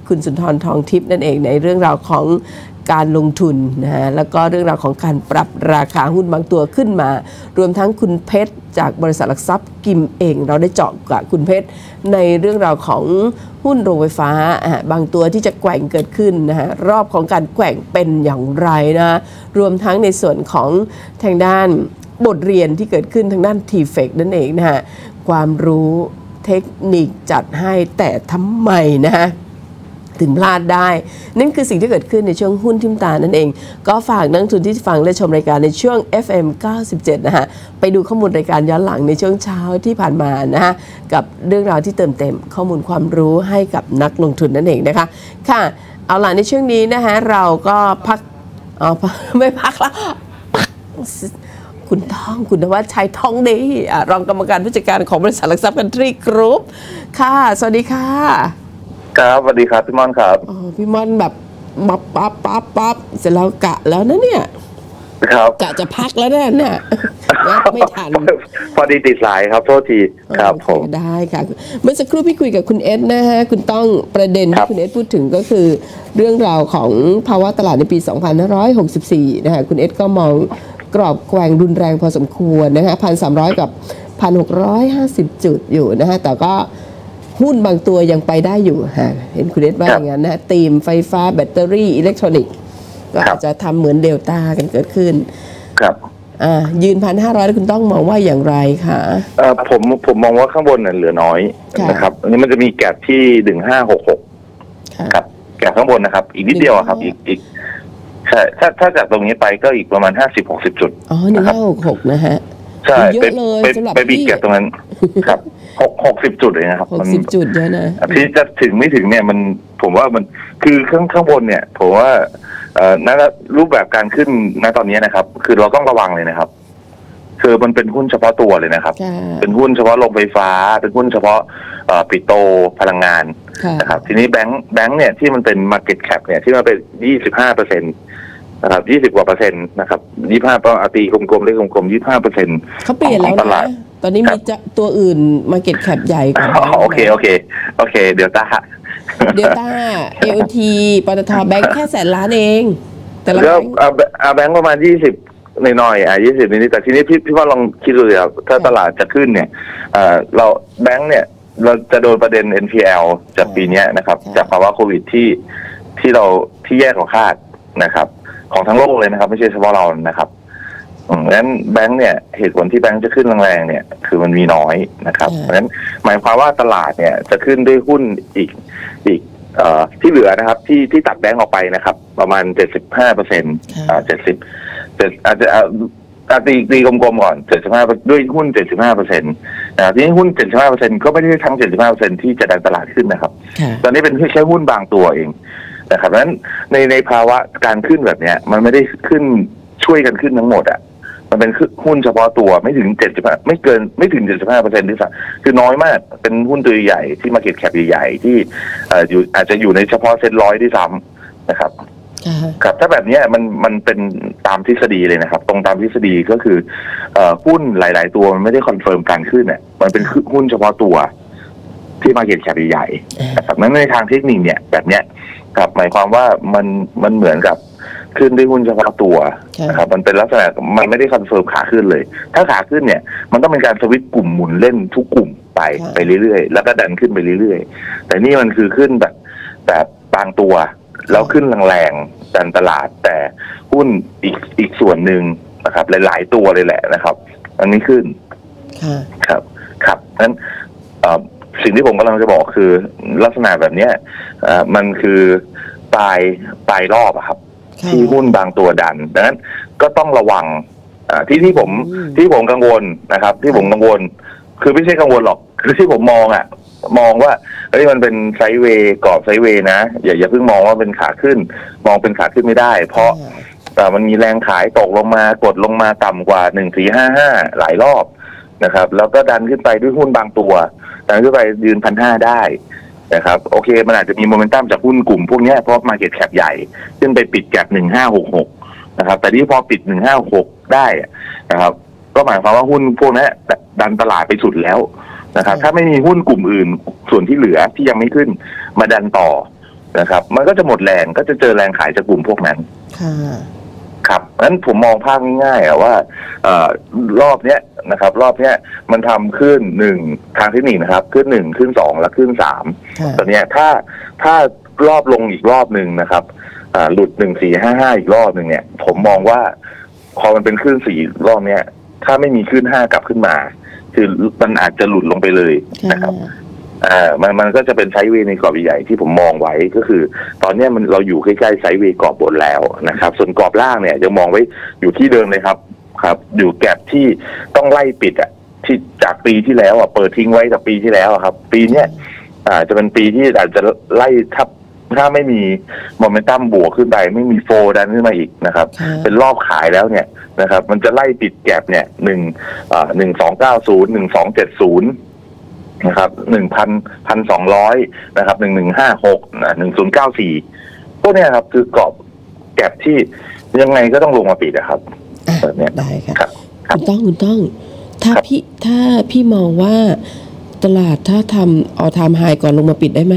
คุณสุนทรทองทิพย์นั่นเองในเรื่องราวของการลงทุนนะฮะแล้วก็เรื่องราวของการปรับราคาหุ้นบางตัวขึ้นมารวมทั้งคุณเพชรจากบริษัทหลักทรัพย์กิมเองเราได้เจาะกับคุณเพชรในเรื่องราวของหุ้นโรงไฟฟ้าบางตัวที่จะแกว่งเกิดขึ้นนะฮะรอบของการแกว่งเป็นอย่างไรนะรวมทั้งในส่วนของทางด้านบทเรียนที่เกิดขึ้นทางด้าน TFEC นั่นเองนะฮะความรู้เทคนิคจัดให้แต่ทำไมนะฮะถึงพลาดได้นั่นคือสิ่งที่เกิดขึ้นในช่วงหุ้นทิมตานั่นเองก็ฝากนักลงทุนที่ฟังและชมรายการในช่วง FM 97นะฮะไปดูข้อมูลรายการย้อนหลังในช่วงเช้าที่ผ่านมานะฮะกับเรื่องราวที่เติมเต็มข้อมูลความรู้ให้กับนักลงทุนนั่นเองนะคะค่ะเอาล่ะในช่วงนี้นะฮะเราก็พักไม่พักแล้วคุณนวัชชัยทองดีรองกรรมการผู้จัดการของบริษัทหลักทรัพย์คันทรีกรุ๊ปค่ะสวัสดีค่ะครับสวัสดีครับพี่ม่อนครับพี่ม่อนแบบปั๊บเสร็จแล้วกะแล้วนะเนี่ยครับกะจะพักแล้วเนี่ยไม่ทันพอดีติดสายครับโทษทีครับผมได้ค่ะเมื่อสักครู่พี่คุยกับคุณเอสนะฮะคุณต้องประเด็นที่คุณเอสพูดถึงก็คือเรื่องราวของภาวะตลาดในปี 2564 นะคะคุณเอสก็มองกรอบแกว่งรุนแรงพอสมควรนะคะ 1,300 กับ 1,650 จุดอยู่นะฮะแต่ก็หุ้นบางตัวยังไปได้อยู่ฮะเห็นคุณเอสว่าอย่างนั้นนะธีมไฟฟ้าแบตเตอรี่อิเล็กทรอนิกส์ก็อาจจะทำเหมือนเดลต้ากันเกิดขึ้นครับยืน 1,500 แล้วคุณต้องมองว่าอย่างไรคะผมมองว่าข้างบนเนี่ยเหลือน้อยนะครับอันนี้มันจะมีแกปที่1566ครับแกปข้างบนนะครับอีกนิดเดียวครับอีกใช่ถ้าจากตรงนี้ไปก็อีกประมาณ50-60 จุด 1566นะฮะใช่ไปบีบแกปตรงนั้นครับ60 จุดเลยนะครับ 60 จุดเยอะนะที่จะถึงไม่ถึงเนี่ยมันผมว่ามันคือข้างบนเนี่ยผมว่านั่นรูปแบบการขึ้นณตอนนี้นะครับคือเราต้องระวังเลยนะครับคือมันเป็นหุ้นเฉพาะตัวเลยนะครับเป็นหุ้นเฉพาะโรงไฟฟ้าเป็นหุ้นเฉพาะปิโตรพลังงานนะครับทีนี้แบงค์เนี่ยที่มันเป็น market cap เนี่ยที่มันเป็น 25% นะครับ20 กว่า%นะครับ25ต้องตีกลมๆเลขกลมๆ 25% เขาเปลี่ยนแล้วนะตอนนี้มีตัวอื่น market cap ใหญ่กว่าโอเคเดลต้า AOT ปตทแบงค์แค่100,000 ล้านเองแต่ละแบงค์ประมาณ20หน่อย20นิดแต่ทีนี้พี่ว่าลองคิดดูเลยครับถ้าตลาดจะขึ้นเนี่ยเราแบงค์เนี่ยเราจะโดนประเด็น NPL จากปีนี้นะครับจากภาวะโควิดที่แย่กว่าคาดนะครับของทั้งโลกเลยนะครับไม่ใช่เฉพาะเรานะครับงั้นแบงค์เนี่ยเหตุผลที่แบงค์จะขึ้นแรงๆเนี่ยคือมันมีน้อยนะครับเพราะฉะนั้นหมายความว่าตลาดเนี่ยจะขึ้นด้วยหุ้นอีกที่เหลือนะครับที่ตัดแบงค์ออกไปนะครับประมาณ 75% 70อาจจะตีกลมๆก่อน75ด้วยหุ้น 75% นะครับที่หุ้น 75% ก็ไม่ได้ทั้ง 75% ที่จะดันตลาดขึ้นนะครับตอนนี้เป็นแค่หุ้นบางตัวเองนะครับเพราะฉะนั้นในภาวะการขึ้นแบบนี้มันไม่ได้ขึ้นช่วยกันขึ้นทั้งหมดอ่ะมันเป็นหุ้นเฉพาะตัวไม่ถึง75ไม่ถึง 75% ที่สักคือน้อยมากเป็นหุ้นตัวใหญ่ที่ market cap ใหญ่ที่อยู่อาจจะอยู่ในเฉพาะเซ็ต100ที่ซ้ำนะครับครับถ้าแบบนี้มันเป็นตามทฤษฎีเลยนะครับตรงตามทฤษฎีก็คือหุ้นหลายๆตัวมันไม่ได้คอนเฟิร์มการขึ้นเนี่ยมันเป็นหุ้นเฉพาะตัวที่ market cap ใหญ่นะครับนั้นในทางเทคนิคเนี่ยแบบเนี้ยครับหมายความว่ามันเหมือนกับขึ้นด้วยหุ้นเฉพาะตัวนะครับมันเป็นลักษณะมันไม่ได้คอนเฟิร์มขาขึ้นเลยถ้าขาขึ้นเนี่ยมันต้องเป็นการสวิตช์กลุ่มหมุนเล่นทุกกลุ่มไปเรื่อยๆแล้วก็ดันขึ้นไปเรื่อยๆแต่นี่มันคือขึ้นแบบบางตัวแล้วขึ้นแรงๆดันตลาดแต่หุ้นอีกส่วนหนึ่งนะครับหลายๆตัวเลยแหละนะครับอันนี้ขึ้นครับนั้นสิ่งที่ผมกำลังจะบอกคือลักษณะแบบนี้มันคือปลายรอบครับที่หุ้นบางตัวดันดังนั้นก็ต้องระวังที่ผมกังวลนะครับที่ผมกังวลคือไม่ใช่กังวลหรอกคือที่ผมมองว่ามันเป็นไซด์เวย์กรอบไซด์เวย์นะอย่าเพิ่งมองว่าเป็นขาขึ้นมองเป็นขาขึ้นไม่ได้เพราะมันมีแรงขายตกลงมากดลงมาต่ำกว่า1455หลายรอบนะครับแล้วก็ดันขึ้นไปด้วยหุ้นบางตัวดันขึ้นไปยืน 1,500 ได้นะครับโอเคมันอาจจะมีโมเมนตัมจากหุ้นกลุ่มพวกนี้เพราะ market cap ใหญ่ขึ้นไปปิดแก็ป1566นะครับแต่ที่พอปิด1566ได้นะครับก็หมายความว่าหุ้นพวกนี้ดันตลาดไปสุดแล้วนะครับถ้าไม่มีหุ้นกลุ่มอื่นส่วนที่เหลือที่ยังไม่ขึ้นมาดันต่อนะครับมันก็จะหมดแรงก็จะเจอแรงขายจากกลุ่มพวกนั้นครับงั้นผมมองภาพง่ายๆว่ารอบเนี้ยนะครับรอบเนี้ยมันทำขึ้น1ทางเทคนิคนะครับขึ้น1ขึ้น2และขึ้น3ตอนเนี้ยถ้ารอบลงอีกรอบหนึ่งนะครับหลุด1455อีกรอบหนึ่งเนี่ยผมมองว่าพอมันเป็นขึ้น4รอบเนี้ยถ้าไม่มีขึ้น5กลับขึ้นมาคือมันอาจจะหลุดลงไปเลยนะครับมันก็จะเป็นไซด์เวย์ในกรอบใหญ่ที่ผมมองไว้ก็คือตอนนี้เราอยู่ใกล้ๆไซด์เวย์กรอบบนแล้วนะครับส่วนกรอบล่างเนี่ยยังมองไว้อยู่ที่เดิมเลยครับอยู่แก็บที่ต้องไล่ปิดที่จากปีที่แล้วเปิดทิ้งไว้จากปีที่แล้วครับปีเนี้ยจะเป็นปีที่อาจจะไล่ถ้าไม่มีโมเมนตัมบวกขึ้นไปไม่มีโฟดันขึ้นมาอีกนะครับเป็นรอบขายแล้วเนี่ยนะครับมันจะไล่ปิดแก็บเนี่ย1290 1270นะครับ1,200นะครับ1156 1094พวกนี้ครับคือกรอบแก็บที่ยังไงก็ต้องลงมาปิดนะครับแบบนี้ได้ค่ะคุณต้องถ้าพี่มองว่าตลาดถ้าทำออลไทม์ไฮก่อนลงมาปิดได้ไหม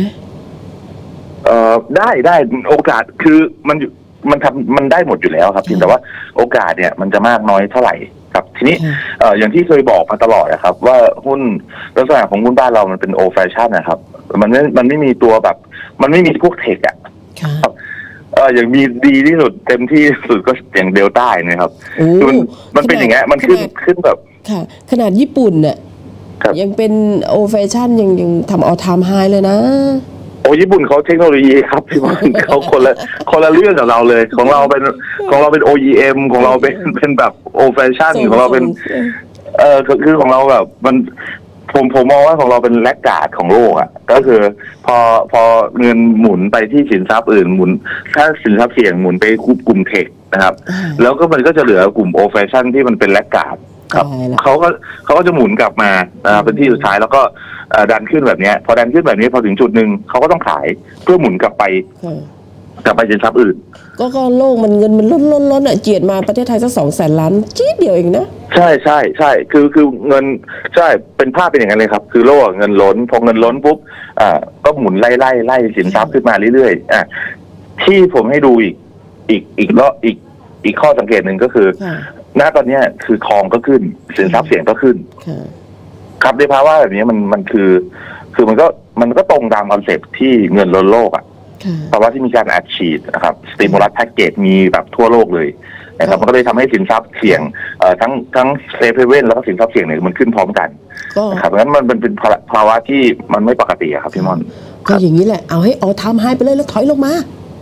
ได้โอกาสคือมันได้หมดอยู่แล้วครับแต่ว่าโอกาสเนี่ยมันจะมากน้อยเท่าไหร่ครับทีนี้อย่างที่เคยบอกมาตลอดนะครับว่าหุ้นลักษณะของหุ้นบ้านเรามันเป็นโอแฟชั่นนะครับมันไม่มีตัวแบบมันไม่มีพวกเทคอย่างมีดีที่สุดเต็มที่สุดก็อย่างเดลต้านะครับคือมันเป็นอย่างเงี้ยมันขึ้นแบบค่ะขนาดญี่ปุ่นเนี่ยยังเป็นโอแฟชั่นยังทำออลไทม์ไฮเลยนะญี่ปุ่นเขาเทคโนโลยีครับพี่มันเขาคนละเรื่องกับเราเลยของเราเป็น OEM ของเราเป็นแบบโอแฟชั่นของเราเป็นคือของเราแบบมันผมมองว่าของเราเป็นแลกการ์ดของโลกก็คือพอเงินหมุนไปที่สินทรัพย์อื่นหมุนถ้าสินทรัพย์เสี่ยงหมุนไปกลุ่มเทคนะครับแล้วก็มันก็จะเหลือกลุ่มโอแฟชั่นที่มันเป็นแลกการ์ดครับเขาก็จะหมุนกลับมาเป็นที่สุดท้ายแล้วก็ดันขึ้นแบบนี้พอดันขึ้นแบบนี้พอถึงจุดหนึ่งเขาก็ต้องขายเพื่อหมุนกลับไปสินทรัพย์อื่นก็โลกมันเงินมันล้นเจียดมาประเทศไทยสัก200,000 ล้านจี๊ดเดียวเองนะใช่คือเงินใช่เป็นภาพเป็นอย่างนั้นเลยครับคือโลกเงินล้นพอเงินล้นปุ๊บก็หมุนไล่สินทรัพย์ขึ้นมาเรื่อยๆที่ผมให้ดูอีกข้อสังเกตหนึ่งก็คือณตอนนี้คือทองก็ขึ้นสินทรัพย์เสี่ยงก็ขึ้นครับในภาวะแบบนี้มันคือมันก็ตรงตามคอนเซ็ปต์ที่เงินล้นโลกภาวะที่มีการอัดฉีดนะครับสติมูลัสแพ็กเกจมีแบบทั่วโลกเลยนะครับมันก็เลยทำให้สินทรัพย์เสี่ยงทั้งเซฟเฮเว่นแล้วก็สินทรัพย์เสี่ยงเนี่ยมันขึ้นพร้อมกันนะครับเพราะฉะนั้นมันเป็นภาวะที่มันไม่ปกติครับพี่ม่อนก็อย่างนี้แหละเอาให้ออลไทม์ไฮไปเลยแล้วถอยลงมา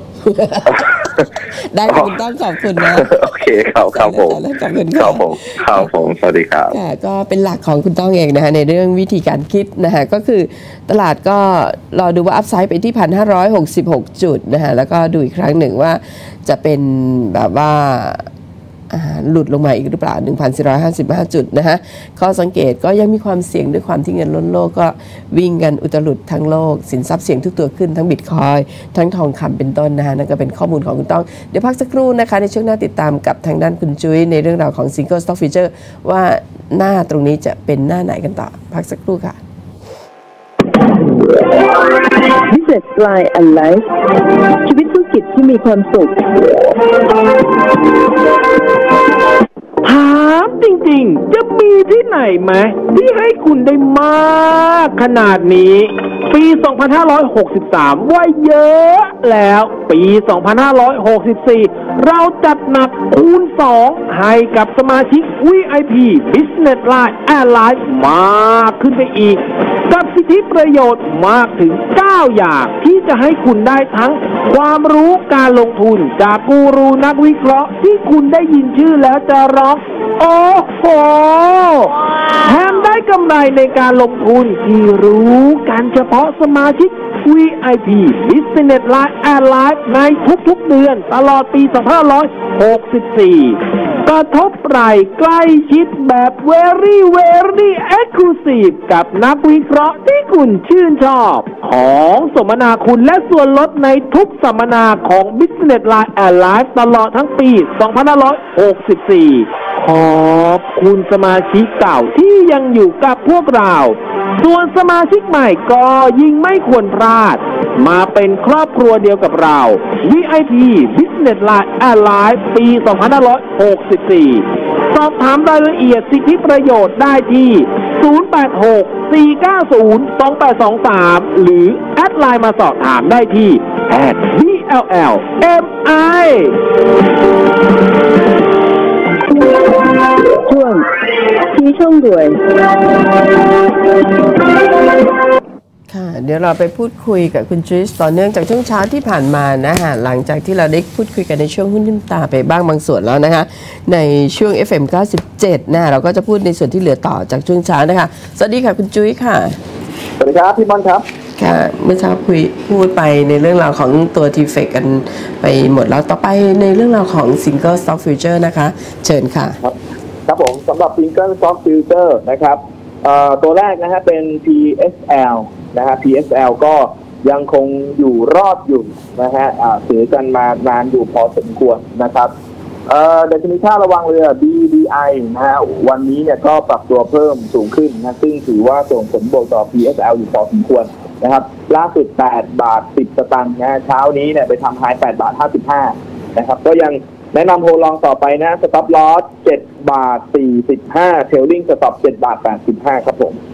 ได้คุณต้องขอบคุณนะโอเคครับผมขอบคุณครับผมสวัสดีครับก็เป็นหลักของคุณต้องเองนะคะในเรื่องวิธีการคิดนะคะก็คือตลาดก็รอดูว่าอัพไซด์ไปที่ 1,566 จุดนะคะแล้วก็ดูอีกครั้งหนึ่งว่าจะเป็นแบบว่าหลุดลงมาอีกหรือเปล่า 1,455 จุดนะคะข้อสังเกตก็ยังมีความเสี่ยงด้วยความที่เงินล้นโลกก็วิ่งกันอุตลุดทั้งโลกสินทรัพย์เสี่ยงทุกตัวขึ้นทั้งบิตคอยน์ทั้งทองคำเป็นต้นนะคะนั่นก็เป็นข้อมูลของคุณต้องเดี๋ยวพักสักครู่นะคะในช่วงหน้าติดตามกับทางด้านคุณจุ้ยในเรื่องราวของ Single Stock Future ว่าหน้าตรงนี้จะเป็นหน้าไหนกันต่อพักสักครู่ค่ะ Business Line and Life ชีวิตธุรกิจที่มีความสุขถามจริงๆจะมีที่ไหนไหมที่ให้คุณได้มากขนาดนี้ปี 2563 ว่าเยอะแล้วปี 2564 เราจัดหนักคูณ 2 ให้กับสมาชิก VIP Business Line Airline มากขึ้นไปอีกกับสิทธิประโยชน์มากถึง 9 อย่างที่จะให้คุณได้ทั้งความรู้การลงทุนจากกูรูนักวิเคราะห์ที่คุณได้ยินชื่อแล้วจะร้องโอ้โหแถมได้กำไรในการลงทุนที่รู้กันเฉพาะสมาชิก VIP Business Line Airline ในทุกๆเดือนตลอดปี 2564 กระทบไหล่ใกล้ชิดแบบ very exclusive กับนักวิเคราะห์ที่คุณชื่นชอบของสมนาคุณและส่วนลดในทุกสัมมนาของ Business Line Airline ตลอดทั้งปี 2564 ขอบคุณสมาชิกเก่าที่ยังอยู่กับพวกเราส่วนสมาชิกใหม่ก็ยิ่งไม่ควรพลาดมาเป็นครอบครัวเดียวกับเรา VIP Business Line Alive ปี 2564 สอบถามรายละเอียดสิทธิประโยชน์ได้ที่ 086-490-2823 หรือแอดไลน์มาสอบถามได้ที่ @BLLMI ช่วงชี้ช่องด่วนค่ะเดี๋ยวเราไปพูดคุยกับคุณจุ๊ยต่อเนื่องจากช่วงเช้าที่ผ่านมานะคะหลังจากที่เราได้พูดคุยกันในช่วงหุ้นยิ้มตาไปบ้างบางส่วนแล้วนะคะในช่วง FM 97นะเราก็จะพูดในส่วนที่เหลือต่อจากช่วงเช้านะคะสวัสดีค่ะคุณจุ๊ยค่ะสวัสดีครับพี่บอลครับค่ะเมื่อเช้าพูดไปในเรื่องราวของตัว TFEC กันไปหมดแล้วต่อไปในเรื่องราวของ Single Stock Future นะคะเชิญค่ะครับผมสำหรับ Single Stock Future นะครับตัวแรกนะฮะเป็น PSL นะฮะ PSL ก็ยังคงอยู่รอดอยู่นะฮะถือกันมานานอยู่พอสมควรนะครับดัชนีค่าระวังเรือ BDI นะฮะวันนี้เนี่ยก็ปรับตัวเพิ่มสูงขึ้นนะซึ่งถือว่าส่งผลบวกต่อ PSL อยู่พอสมควรนะครับล่าสุด8 บาท 10 สตางค์นะเช้านี้เนี่ยไปทำไฮ8 บาท 55นะครับก็ยังแนะนำโฮลองต่อไปนะสต็อปลอส7 บาท 45เทลลิ่งสต็อป7 บาท 85ครับผม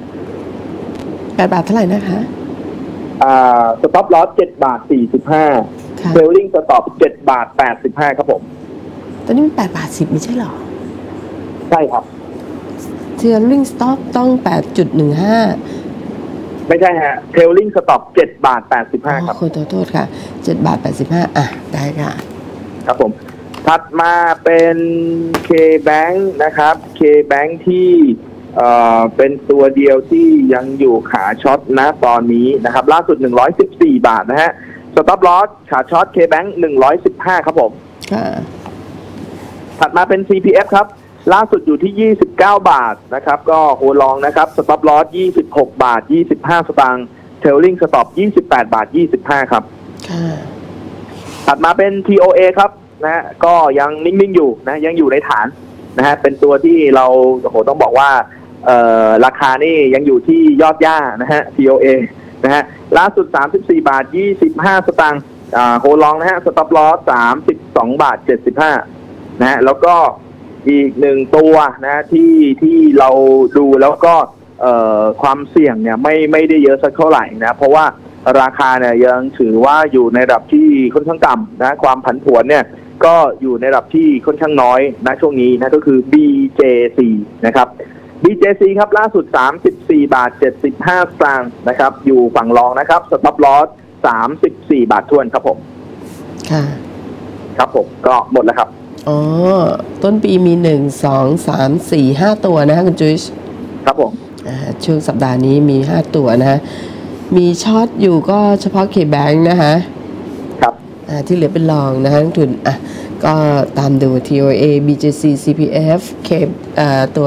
8 บาทเท่าไหร่นะคะสต็อปลอส7 บาท 45เทลลิ่งสต็อป7 บาท 85ครับผมตอนนี้มัน8 บาท 10ไม่ใช่หรอใช่ครับเทลลิ่งสต็อปต้อง 8.15 ไม่ใช่ฮะเทลลิ่งสต็อป7 บาท 85ครับขอโทษค่ะ7 บาท 85อ่ะได้ค่ะครับผมถัดมาเป็น K-Bank นะครับ K-Bank ที่เป็นตัวเดียวที่ยังอยู่ขาช็อตนะตอนนี้นะครับล่าสุด114 บาทนะฮะสต็อปลอสขาช็อต K-Bank 115ครับผมถัดมาเป็น CPF ครับล่าสุดอยู่ที่29 บาทนะครับก็โฮลองนะครับสต็อปลอส26 บาท 25 สตางค์เทลลิ่งสต็อป28 บาท 25ครับถัดมาเป็น TOA ครับนะก็ยังนิ่งๆอยู่นะยังอยู่ในฐานนะฮะเป็นตัวที่เราโอ้โหต้องบอกว่าราคานี่ยังอยู่ที่ยอดย่านะฮะ TOA นะฮะล่าสุด34 บาท 25 สตางค์โฮลองนะฮะสต็อปลอส32 บาท 75นะฮะแล้วก็อีกหนึ่งตัวนะที่เราดูแล้วก็ความเสี่ยงเนี่ยไม่ได้เยอะสักเท่าไหร่นะเพราะว่าราคาเนี่ยยังถือว่าอยู่ในระดับที่ค่อนข้างต่ำนะความผันผวนเนี่ยก็อยู่ในระดับที่ค่อนข้างน้อยนะช่วงนี้นะก็คือ BJC นะครับ BJC ครับล่าสุด34 บาท 75 สตางค์นะครับอยู่ฝั่งรองนะครับสต็อปลอส34 บาททวนครับผมค่ะครับผมก็หมดแล้วครับอ๋อต้นปีมี1 2 3 4 5ตัวนะคุณจุ๊ยครับผมช่วงสัปดาห์นี้มี5ตัวนะฮะมีช็อตอยู่ก็เฉพาะ K-Bank นะคะครับที่เหลือเป็นรองนะฮะทุนก็ตามดู TOA BJC CPF K ตัว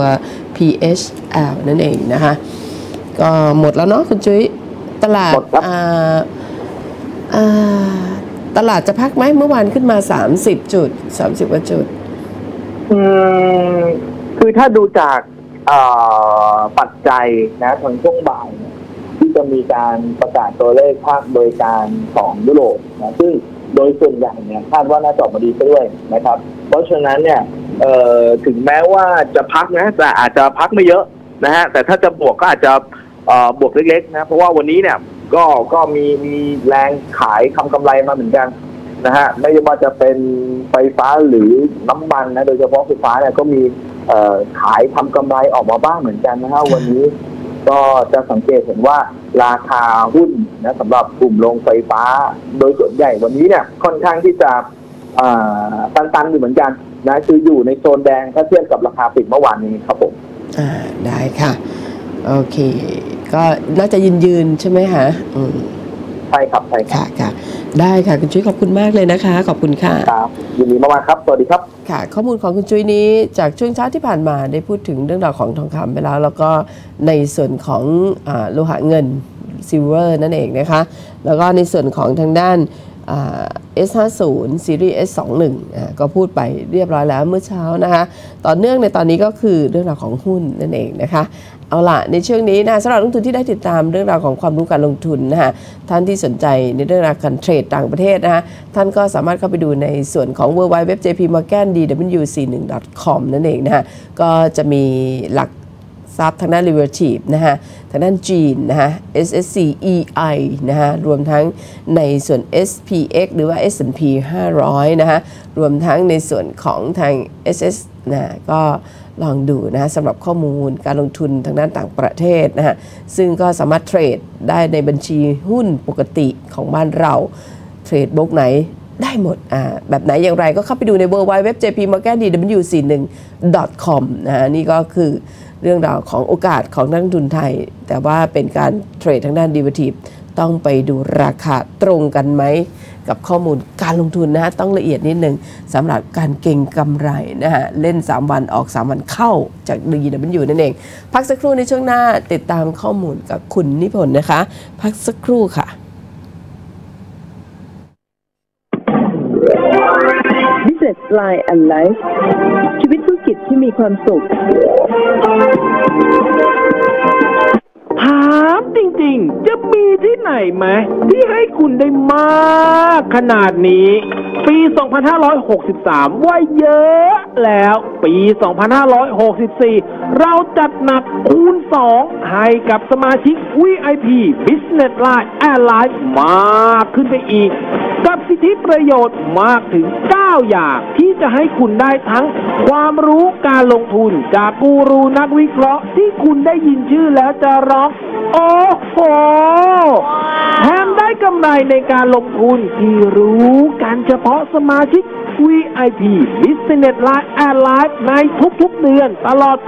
PHL นั่นเองนะคะก็หมดแล้วเนาะคุณจุ๊ยตลาดตลาดจะพักไหมเมื่อวานขึ้นมา30 จุด30 กว่าจุดคือถ้าดูจากปัจจัยนะทางช่วงบ่ายที่จะมีการประกาศตัวเลขภาคบริการของยุโรปนะซึ่งโดยส่วนใหญ่เนี่ยคาดว่าน่าจะออกมาดีไปด้วยนะครับเพราะฉะนั้นเนี่ยถึงแม้ว่าจะพักนะแต่อาจจะพักไม่เยอะนะฮะแต่ถ้าจะบวกก็อาจจะบวกเล็กๆนะเพราะว่าวันนี้เนี่ยก็มีแรงขายทำกำไรมาเหมือนกันนะฮะไม่ว่าจะเป็นไฟฟ้าหรือน้ำมันนะโดยเฉพาะไฟฟ้าเนี่ยก็มีขายทำกำไรออกมาบ้างเหมือนกันนะฮะวันนี้ก็จะสังเกตเห็นว่าราคาหุ้นนะสำหรับกลุ่มโรงไฟฟ้าโดยส่วนใหญ่วันนี้เนี่ยค่อนข้างที่จะตันๆอยู่เหมือนกันนะคืออยู่ในโซนแดงถ้าเทียบกับราคาปิดเมื่อวานนี้ครับผมได้ค่ะโอเคก็น่าจะยืนใช่ไหมคะใช่ครับใช่ค่ะได้ค่ะคุณจุ้ยขอบคุณมากเลยนะคะขอบคุณค่ะครับยินดีมากๆครับสวัสดีครับค่ะข้อมูลของคุณจุ้ยนี้จากช่วงเช้าที่ผ่านมาได้พูดถึงเรื่องราวของทองคำไปแล้วก็ในส่วนของโลหะเงินซิลเวอร์นั่นเองนะคะแล้วก็ในส่วนของทางด้าน S50 ซีรีส์ S21 ก็พูดไปเรียบร้อยแล้วเมื่อเช้านะคะต่อเนื่องในตอนนี้ก็คือเรื่องราวของหุ้นนั่นเองนะคะเอาล่ะในช่วงนี้นะสำหรับนักลงทุนที่ได้ติดตามเรื่องราวของความรู้การลงทุนนะคะท่านที่สนใจในเรื่องราวการเทรดต่างประเทศนะคะท่านก็สามารถเข้าไปดูในส่วนของ www.jpmorgan.com นั่นเองนะคะก็จะมีหลักทรัพย์ทางด้าน derivative นะฮะทางด้านจีนนะฮะ SSCEI นะฮะรวมทั้งในส่วน SPX หรือว่า S&P 500 นะฮะรวมทั้งในส่วนของทาง SS นะก็ลองดูนะสำหรับข้อมูลการลงทุนทางด้านต่างประเทศนะฮะซึ่งก็สามารถเทรดได้ในบัญชีหุ้นปกติของบ้านเราเทรดบล็อกไหนได้หมดแบบไหนอย่างไรก็เข้าไปดูใน www.jpmorgan.com นะฮะนี่ก็คือเรื่องราวของโอกาสของนักลงทุนไทยแต่ว่าเป็นการเทรดทางด้าน derivative ต้องไปดูราคาตรงกันไหมกับข้อมูลการลงทุนนะฮะต้องละเอียดนิดนึงสำหรับการเก็งกำไรนะฮะเล่น3วันออก3วันเข้าจาก DW นั่นเองพักสักครู่ในช่วงหน้าติดตามข้อมูลกับคุณนิพนธ์นะคะพักสักครู่ค่ะ Business Line and Life ชีวิตธุรกิจที่มีความสุขถามจริงๆจะมีที่ไหนไหมที่ให้คุณได้มากขนาดนี้ปี 2563 ว่าเยอะแล้วปี 2564 เราจัดหนักคูณ 2 ให้กับสมาชิก VIP Business Line Alliance มากขึ้นไปอีกกับสิทธิประโยชน์มากถึง 9 อย่างที่จะให้คุณได้ทั้งความรู้การลงทุนจากกูรูนักวิเคราะห์ที่คุณได้ยินชื่อแล้วจะร้องโอ้โหแถมได้กำไรในการลงทุนที่รู้กันเฉพาะสมาชิก VIP Business Line Alliance ในทุกๆเดือนตลอดปี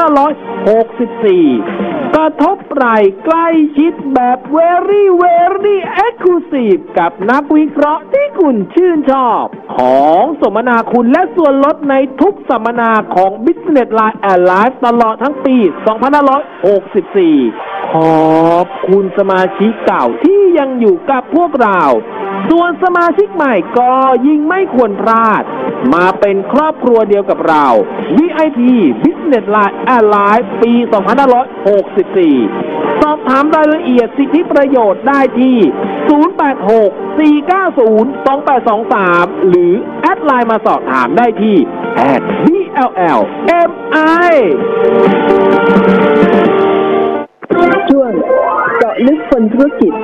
2564 กระทบไหล่ใกล้ชิดแบบ very exclusive กับนักวิเคราะห์ที่คุณชื่นชอบของสมนาคุณและส่วนลดในทุกสัมมนาของ Business Line Alliance ตลอดทั้งปี 2564 ขอบคุณสมาชิกเก่าที่ยังอยู่กับพวกเราส่วนสมาชิกใหม่ก็ยิ่งไม่ควรพลาดมาเป็นครอบครัวเดียวกับเรา VIP Business Line Alliance ปี 2564 สอบถามรายละเอียดสิทธิประโยชน์ได้ที่ 086-490-2823 หรือแอดไลน์มาสอบถามได้ที่ @BLLMI ช่วงเจาะลึกคนธุรกิจ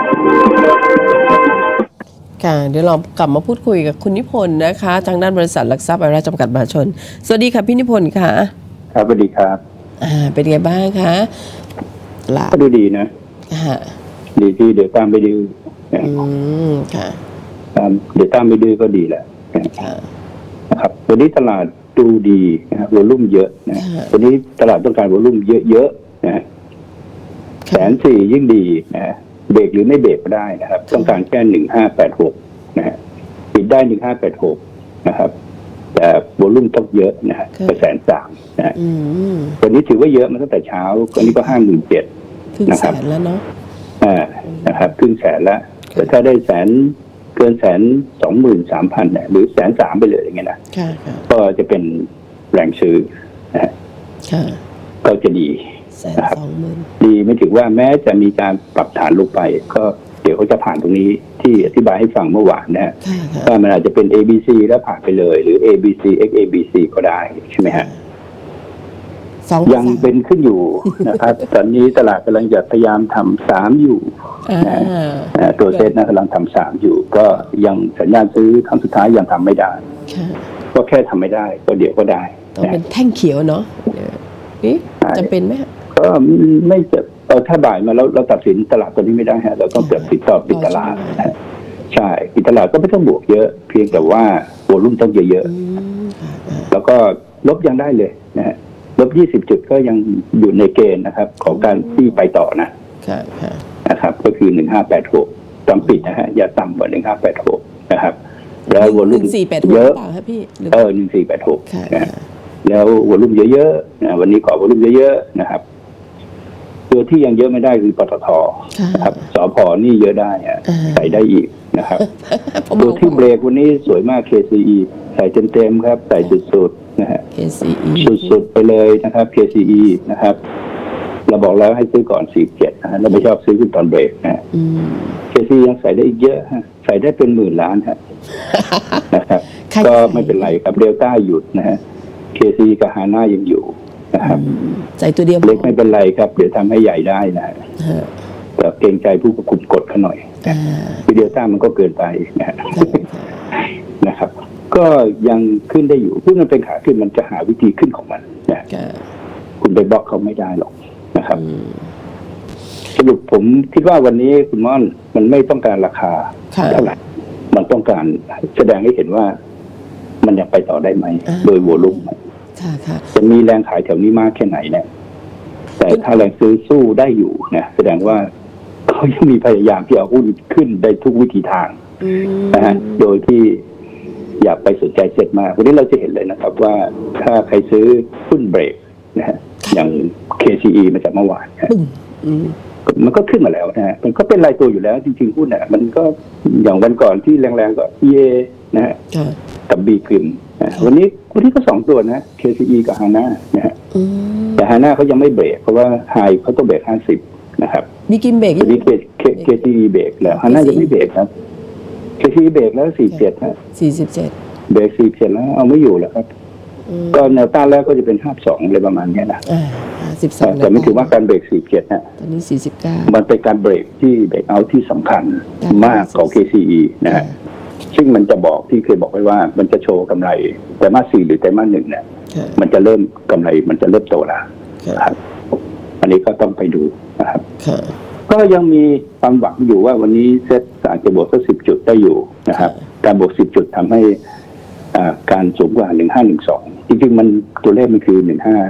ค่ะเดี๋ยวเรากลับมาพูดคุยกับคุณนิพนธ์นะคะทางด้านบริษัทหลักทรัพย์ไอราจำกัดมหาชนสวัสดีค่ะพี่นิพนธ์ค่ะครับสวัสดีครับเป็นไงบ้างคะก็ดูดีนะดีที่เดี๋ยวตามไปดูค่ะเดี๋ยวตามไปดูก็ดีแหละนะครับวันนี้ตลาดดูดีนะวอลุ่มเยอะนะวันนี้ตลาดต้องการวอลุ่มเยอะๆนะ140,000ยิ่งดีนะเบรกหรือไม่เบรกก็ได้นะครับต้องการแค่1586นะฮะปิดได้1586นะครับแต่วอลุ่มต้องเยอะนะฮะ130,000นะวันนี้ถือว่าเยอะมาตั้งแต่เช้าวันนี้ก็57,000นะครับแล้วเนาะนะครับครึ่งแสนแล้วแต่ถ้าได้เกิน123,000เนี่ยหรือ130,000ไปเลยอย่างเงี้ยนะก็จะเป็นแรงซื้อนะฮะก็จะดีนะครับดีไม่ถึงว่าแม้จะมีการปรับฐานลงไปก็เดี๋ยวเขาจะผ่านตรงนี้ที่อธิบายให้ฟังเมื่อวานนะว่ามันอาจจะเป็น ABC แล้วผ่านไปเลยหรือ ABC X ABC ก็ได้ใช่ไหมฮะยังเป็นขึ้นอยู่นะครับตอนนี้ตลาดกำลังจะพยายามทำ3อยู่ตัวเซ็ตนะกำลังทำ3อยู่ก็ยังสัญญาณซื้อครั้งสุดท้ายยังทำไม่ได้ก็แค่ทำไม่ได้ก็เดี๋ยวก็ได้ต้องเป็นแท่งเขียวเนาะจะเป็นไหมก็ไม่จะถ้าบ่ายมาแล้วเราตัดสินตลาดตัวนี้ไม่ได้ฮะเราต้องตัดสินต่อปิดตลาดใช่ปิดตลาดก็ไม่ต้องบวกเยอะเพียงแต่ว่าวอลุ่มต้องเยอะๆแล้วก็ลบยังได้เลยนะฮะลบ20 จุดก็ยังอยู่ในเกณฑ์นะครับของการที่ไปต่อนะครับก็คือ1586ต้องปิดนะฮะอย่าต่ำกว่า1586นะครับแล้ววอลุ่มเยอะ1486นะแล้ววอลุ่มเยอะๆนะวันนี้ขอวอลุ่มเยอะๆนะครับตัวที่ยังเยอะไม่ได้คือปตท.นะครับสผ.นี่เยอะได้ใส่ได้อีกนะครับตัวที่เบรกวันนี้สวยมาก KCE ใส่เต็มๆครับใส่สุดๆนะฮะ KCE สุดๆไปเลยนะครับ KCE นะครับเราบอกแล้วให้ซื้อก่อน47นะฮะเราไม่ชอบซื้อขึ้นตอนเบรกนะKCE ยังใส่ได้อีกเยอะฮะใส่ได้เป็นหมื่นล้านฮะนะครับก็ไม่เป็นไรครับเดลต้าหยุดนะฮะ KCE กับฮาน่ายังอยู่นะครับใส่ตัวเดียวเล็กไม่เป็นไรครับเดี๋ยวทำให้ใหญ่ได้นะแต่เกรงใจผู้ควบคุมกฎเขาหน่อยวิเดลต้ามันก็เกินไปนะครับก็ยังขึ้นได้อยู่ซึ่งมันเป็นขาขึ้นมันจะหาวิธีขึ้นของมันนะคุณไปบล็อกเขาไม่ได้หรอกนะครับสรุปผมคิดว่าวันนี้คุณม่อนมันไม่ต้องการราคาเท่าไหร่มันต้องการแสดงให้เห็นว่ามันยังไปต่อได้ไหมโดยโวลุ่มจะมีแรงขายแถวนี้มากแค่ไหนเนี่ยแต่ถ้าแรงซื้อสู้ได้อยู่นะแสดงว่าเขายังมีพยายามที่เอาหุ้นขึ้นได้ทุกวิธีทางนะฮะโดยที่อย่าไปสนใจเซ็ตมากวันนี้เราจะเห็นเลยนะครับว่าถ้าใครซื้อหุ้นเบรกนะฮะอย่าง KCE มาจากเมื่อวานมันก็ขึ้นมาแล้วนะฮะมันก็เป็นรายตัวอยู่แล้วจริงๆหุ้นเนี่ยมันก็อย่างวันก่อนที่แรงๆก็ EA นะฮะกับ B กริมวันนี้ก็2ตัวนะ KCE กับ HANA นะฮะแต่ HANA เขายังไม่เบรกเพราะว่าไฮเขาต้องเบรก50นะครับมีกิมเบรกวันนี้ KCE เบรกแล้ว HANA ยังไม่เบรกครับ KCE เบรกแล้ว47ฮะ47เบรก47แล้วเอาไม่อยู่แล้วครับก็แนวต้านแรกก็จะเป็น52อะไรประมาณนี้นะ52แต่ไม่ถือว่าการเบรก47นะตอนนี้49 มันเป็นการเบรกที่เบรกเอาที่สำคัญมากของ KCE นะฮะซึ่งมันจะบอกที่เคยบอกไว้ว่ามันจะโชว์กำไรไตรมาส4หรือไตรมาส1เนี่ยมันจะเริ่มกำไรมันจะเริ่มโตแล้วครับอันนี้ก็ต้องไปดูนะครับก็ยังมีความหวังอยู่ว่าวันนี้เซ็ตอาจจะบวกสัก10 จุดได้อยู่นะครับการบวก10 จุดทำให้การสูงกว่า1512จริงๆมันตัวเลขมันคือ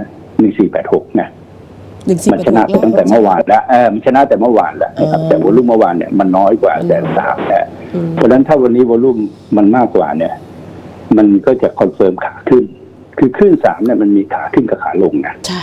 1486นะมันชนะไปตั้งแต่เมื่อวานแล้วมันชนะแต่เมื่อวานแล้วนะครับแต่วอลุ่มเมื่อวานเนี่ยมันน้อยกว่า130,000นะเพราะฉะนั้นถ้าวันนี้วอลุ่มมันมากกว่าเนี่ยมันก็จะคอนเฟิร์มขาขึ้นคือขึ้น3เนี่ยมันมีขาขึ้นกับขาลงนะใช่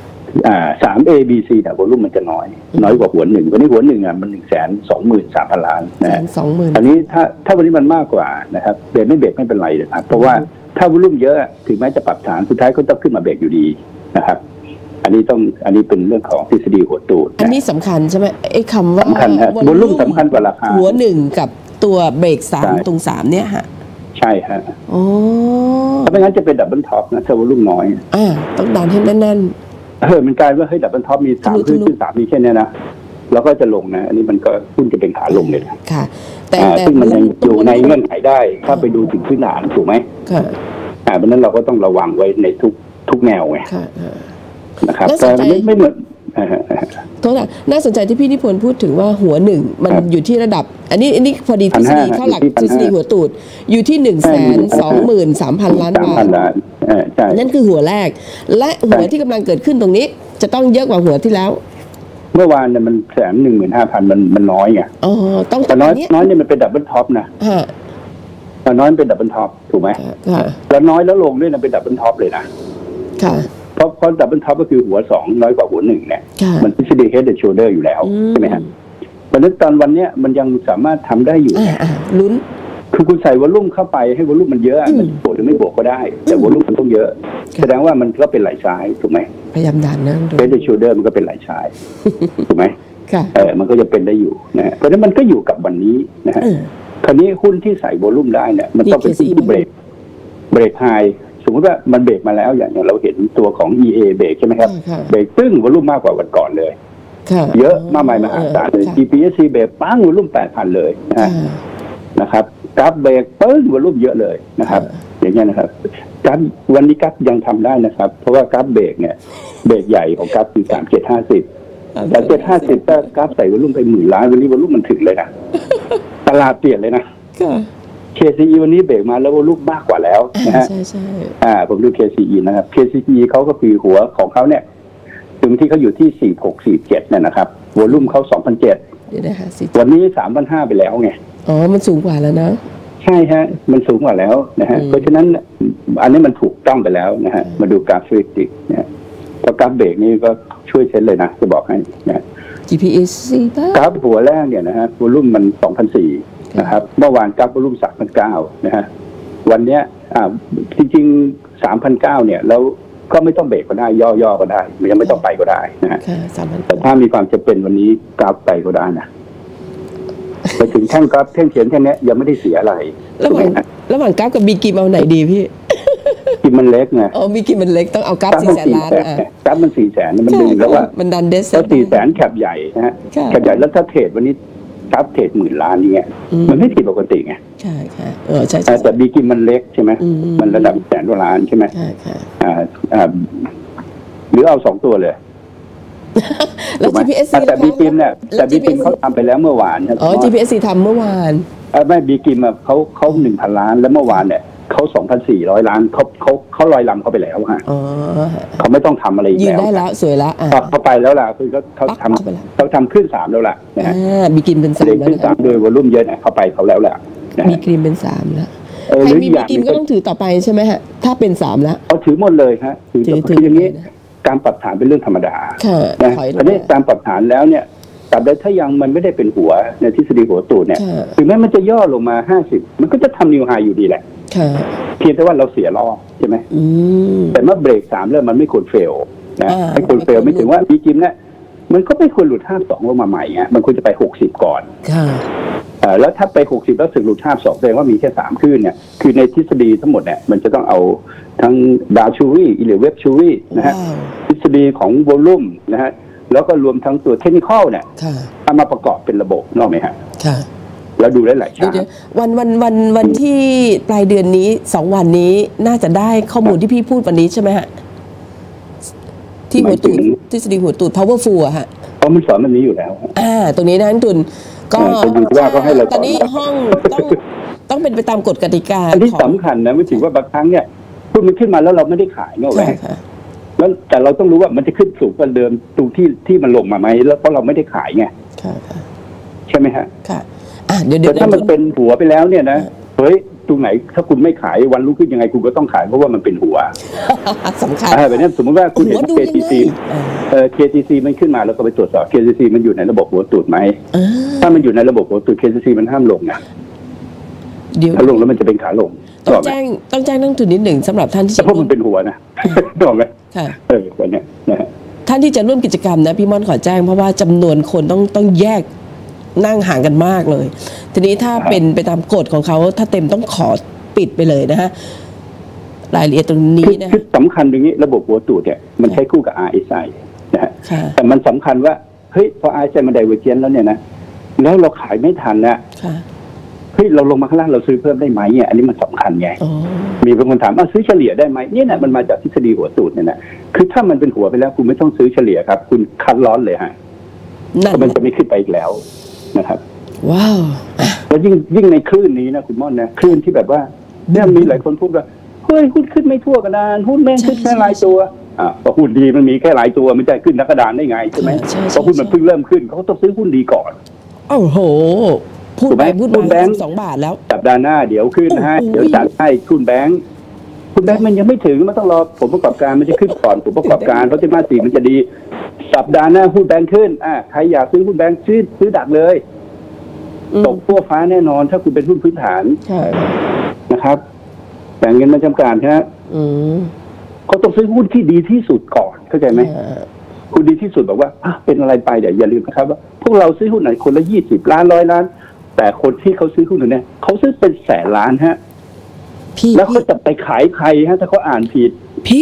3 A B C แต่วอลุ่มมันจะน้อยกว่าหัว1วันนี้หัว1อ่ะมัน123,000 ล้านนะอันนี้ถ้าวันนี้มันมากกว่านะครับเบรกไม่เป็นไรนะครับเพราะว่าถ้าวอลุ่มเยอะถึงแม้จะปรับฐานสุดท้ายก็ต้องขึ้นมาเบรกอยู่ดีนะครับอันนี้เป็นเรื่องของทฤษฎีหัวตูดอันนี้สำคัญใช่ไหมไอ้คำว่าสำคัญครับวอลุ่มสำคัญกว่าราคาหัว1กับตัวเบรก3ตรง3เนี่ยฮะใช่ฮะถ้าไม่งั้นจะเป็นดับเบิลท็อปนะถ้าวอลุ่มน้อยต้องดันให้แน่นมันกลายว่าเฮ้ยดับเบิลท็อปมี3ขึ้น3มีแค่นี้นะแล้วก็จะลงนะอันนี้มันก็หุ้นจะเป็นขาลงเลยค่ะแต่ซึ่งมันยังอยู่ในเงื่อนไขได้ถ้าไปดูถึงพื้นฐานถูกไหมค่ะเพราะนั้นเราก็ต้องระวังไว้ในทุกแนวไงนะครับแต่ไม่เหมือนโทษนะน่าสนใจที่พี่นิพนธ์พูดถึงว่าหัว1มันอยู่ที่ระดับอันนี้พอดีทฤษฎีเข้าหลักทฤษฎีหัวตูดอยู่ที่123,000 ล้านบาทนั่นคือหัวแรกและหัวที่กำลังเกิดขึ้นตรงนี้จะต้องเยอะกว่าหัวที่แล้วเมื่อวานเนี่ยมัน115,000มันน้อยไงต้องแต่น้อยเนี่ยมันเป็นดับเบิลท็อปนะแต่น้อยเป็นดับเบิลท็อปถูกไหมแล้วน้อยแล้วลงด้วยนะเป็นดับเบิลท็อปเลยนะเพราะดับเบิลท็อปก็คือหัว2น้อยกว่าหัว1เนี่ยมันทฤษฎี head and shoulder อยู่แล้วใช่ไหมฮะเพราะฉะนั้นตอนวันนี้มันยังสามารถทำได้อยู่ลุ้นคือคุณใส่วอลุ่มเข้าไปให้วอลุ่มมันเยอะมันบวกหรือไม่บวกก็ได้แต่วอลุ่มมันต้องเยอะแสดงว่ามันก็เป็นไหลซ้ายถูกไหมพยายามดันนะ head and shoulder มันก็เป็นไหลซ้ายถูกไหมมันก็จะเป็นได้อยู่นะเพราะฉะนั้นมันก็อยู่กับวันนี้นะฮะคราวนี้หุ้นที่ใส่วอลุ่มได้เนี่ยมันต้องเป็นหุ้นที่เบรกไฮสมมติว่ามันเบรกมาแล้วอย่างเราเห็นตัวของ EA เบรกใช่ไหมครับเบรกตึ้งวอลุ่มมากกว่าวันก่อนเลยเยอะมากมายมหาศาลเลย GPSC เบรกปั้งวอลุ่ม 8,000 เลยนะครับกราฟเบรกปึ้งวอลุ่มเยอะเลยนะครับอย่างเงี้ยนะครับกราฟวันนี้กราฟยังทำได้นะครับเพราะว่ากราฟเบรกเนี่ยเบรกใหญ่ของกราฟคือ3750แต่750ถ้ากราฟใส่วอลุ่มไป10,000 ล้านวันนี้วอลุ่มมันถึงเลยนะตลาดเปลี่ยนเลยนะKCE วันนี้เบรกมาแล้ววอลุ่มมากกว่าแล้วนะฮะใช่ผมดู KCE นะครับ KCE เขาก็คือหัวของเขาเนี่ยถึงที่เขาอยู่ที่4647เนี่ยนะครับวอลุ่มเขา 2,700 วันนี้ 3,500 ไปแล้วไงมันสูงกว่าแล้วนะใช่ฮะมันสูงกว่าแล้วนะฮะเพราะฉะนั้นอันนี้มันถูกต้องไปแล้วนะฮะมาดูกราฟฟิกนะเพราะกราฟเบรกนี่ก็ช่วยเซ็นเลยนะจะบอกให้นะ GPSC กราฟหัวแรกเนี่ยนะฮะวอลุ่มมัน 2,400 นะครับเมื่อวานกราฟวอลุ่ม 3,900 นะฮะวันเนี้ยจริงๆ 3,900 เนี่ยแล้วก็ไม่ต้องเบรกก็ได้ย่อก็ได้ยังไม่ต้องไปก็ได้นะฮะแต่ถ้ามีความจำเป็นวันนี้กราฟไปก็ได้นะไปถึงแท่งกราฟแท่งเขียนแค่นี้ยังไม่ได้เสียอะไรระหว่างกราฟกับบีกิมเอาไหนดีพี่กิมมันเล็กไงบีกิมมันเล็กต้องเอากราฟ400,000 ล้านกราฟมัน400,000มันดึงแล้วว่ามันดันเดสแล้ว400,000แคปใหญ่นะฮะแคปใหญ่แล้วถ้าเทรดวันนี้กราฟเทรด10,000 ล้านนี่มันไม่ผิดปกติไงใช่ค่ะใช่แต่บีกิมมันเล็กใช่ไหมมันระดับ100,000 ล้านใช่ไหมใช่ค่ะหรือเอา2 ตัวเลยแล้ว GPSC แต่บีกิมเนี่ยแต่บีกิมเขาทำไปแล้วเมื่อวาน GPSC ทำเมื่อวานไม่บีกิมเขา1,000 ล้านแล้วเมื่อวานเนี่ยเขา 2,400 ล้านเขาลอยลำเขาไปแล้วฮะเขาไม่ต้องทำอะไรยืนได้แล้วสวยแล้วเขาไปแล้วล่ะคือเขาทำขึ้น3แล้วล่ะนะฮะบีกิมเป็น3แล้วขึ้น3โดยวอลุ่มเยอะเนี่ยเขาไปเขาแล้วแหละบีกิมเป็น3แล้วใครมีบีกิมก็ต้องถือต่อไปใช่ไหมฮะถ้าเป็น3แล้วเขาถือหมดเลยฮะถืออย่างนี้การปรับฐานเป็นเรื่องธรรมดานะอันนี้การปรับฐานแล้วเนี่ยแต่ถ้ายังมันไม่ได้เป็นหัวในทฤษฎีหัวตูดเนี่ยถึงแม้มันจะย่อลงมา50มันก็จะทำนิวไฮอยู่ดีแหละเพียงแต่ว่าเราเสียรอบใช่ไหมแต่เมื่อเบรก3แล้วมันไม่ควรเฟลนะไม่ควรเฟลไม่ถึงว่าบีกิมเนี่ยมันก็ไม่ควรหลุด52ลงมาใหม่เงี้ยมันควรจะไป60ก่อนแล้วถ้าไป60แล้วถึงหลุด52แสดงว่ามีแค่3คลื่นเนี่ยคือในทฤษฎีทั้งหมดเนี่ยมันจะต้องเอาทั้งดาวชูรี่หรือเว็บชูรี่นะฮะทฤษฎีของวอลลุ่มนะฮะแล้วก็รวมทั้งตัวเทคนิคอลเนี่ยเอามาประกอบเป็นระบบนอกไหมฮะแล้วดูได้หลายชาติวันที่ปลายเดือนนี้2 วันนี้น่าจะได้ข้อมูลที่พี่พูดวันนี้ใช่ไหมฮะที่หัวตูดทฤษฎีหัวตูด powerful อะฮะเพราะมันสอนแบบนี้อยู่แล้วตรงนี้นะนักทุนก็ตอนนี้ห้องต้องเป็นไปตามกฎกติกาอันที่สำคัญนะไม่ถึงว่าบางครั้งเนี่ยพูดมันขึ้นมาแล้วเราไม่ได้ขายเนอะแล้วแต่เราต้องรู้ว่ามันจะขึ้นสูงกว่าเดิมตรงที่มันลงมาไหมแล้วเพราะเราไม่ได้ขายไงใช่ไหมฮะค่ะเดี๋ยวถ้ามันเป็นหัวไปแล้วเนี่ยนะเฮ้ยตรงไหนถ้าคุณไม่ขายวันรุ่งขึ้นยังไงคุณก็ต้องขายเพราะว่ามันเป็นหัวสำคัญแบบนี้สมมติว่าคุณเห็น KTC มันขึ้นมาแล้วก็ไปตรวจสอบ KTC มันอยู่ในระบบหัวตูดไหมถ้ามันอยู่ในระบบหัวตูด KTC มันห้ามลงนะถ้าลงแล้วมันจะเป็นขาลงต้องแจ้งนักทุนนิดหนึ่งสำหรับท่านที่จะเพราะมันเป็นหัวนะบอกไหมค่ะวันนี้ท่านที่จะร่วมกิจกรรมนะพี่ม่อนขอแจ้งเพราะว่าจำนวนคนต้องแยกนั่งห่างกันมากเลยทีนี้ถ้าเป็นไปตามกฎของเขาถ้าเต็มต้องขอปิดไปเลยนะฮะรายละเอียดตรงนี้นะสำคัญตรงนี้ระบบหัวตูดเนี่ยมันใช้คู่กับ RSI นะฮะแต่มันสำคัญว่าเฮ้ยพอ RSI มันไดเวอร์เจนแล้วเนี่ยนะแล้วเราขายไม่ทันนะเฮ้ยเราลงมาข้างล่างเราซื้อเพิ่มได้ไหมเนี่ยอันนี้มันสำคัญไงมีบางคนถามว่าซื้อเฉลี่ยได้ไหมเนี่ยนะมันมาจากทฤษฎีหัวตูดเนี่ยนะคือถ้ามันเป็นหัวไปแล้วคุณไม่ต้องซื้อเฉลี่ยครับคุณคัดลอสเลยฮะเพราะมันจะไม่ขึ้นไปอีกแล้วนะครับว้าวแล้วยิ่งในคลื่นนี้นะคุณม่อนนะคลื่นที่แบบว่าเนี่ยมีหลายคนพูดว่าเฮ้ยหุ้นขึ้นไม่ทั่วกระดานหุ้นแม่งขึ้นแค่หลายตัวพอหุ้นดีมันมีแค่หลายตัวมันจะขึ้นนักกระดานได้ไงใช่ไหมเพราะหุ้นมันเพิ่งเริ่มขึ้นเขาต้องซื้อหุ้นดีก่อนโอ้โหพูดแบงค์2 บาทแล้วสัปดาห์หน้าเดี๋ยวขึ้นให้เดี๋ยวจัดให้หุ้นแบงค์มันยังไม่ถึงมันต้องรอผลประกอบการมันจะขึ้นก่อนผลประกอบการเพราะที่มา4มันจะดีสัปดาห์หน้าหุ้นแบงค์ขึ้นใครอยากซื้อหุ้นแบงค์ซื้อดักเลยตกทั่วฟ้าแน่นอนถ้าคุณเป็นหุ้นพื้นฐานนะครับแต่เงินมันจำกัดฮะเขาต้องซื้อหุ้นที่ดีที่สุดก่อนเข้าใจไหมหุ้นดีที่สุดบอกว่าเป็นอะไรไปเดี๋ยวอย่าลืมนะครับว่าพวกเราซื้อหุ้นไหนคนละ20 ล้าน100 ล้านแต่คนที่เขาซื้อหุ้นเนี่ยเขาซื้อเป็นแสนล้านฮะแล้วเขาจะไปขายใครฮะถ้าเขาอ่านผิดพี่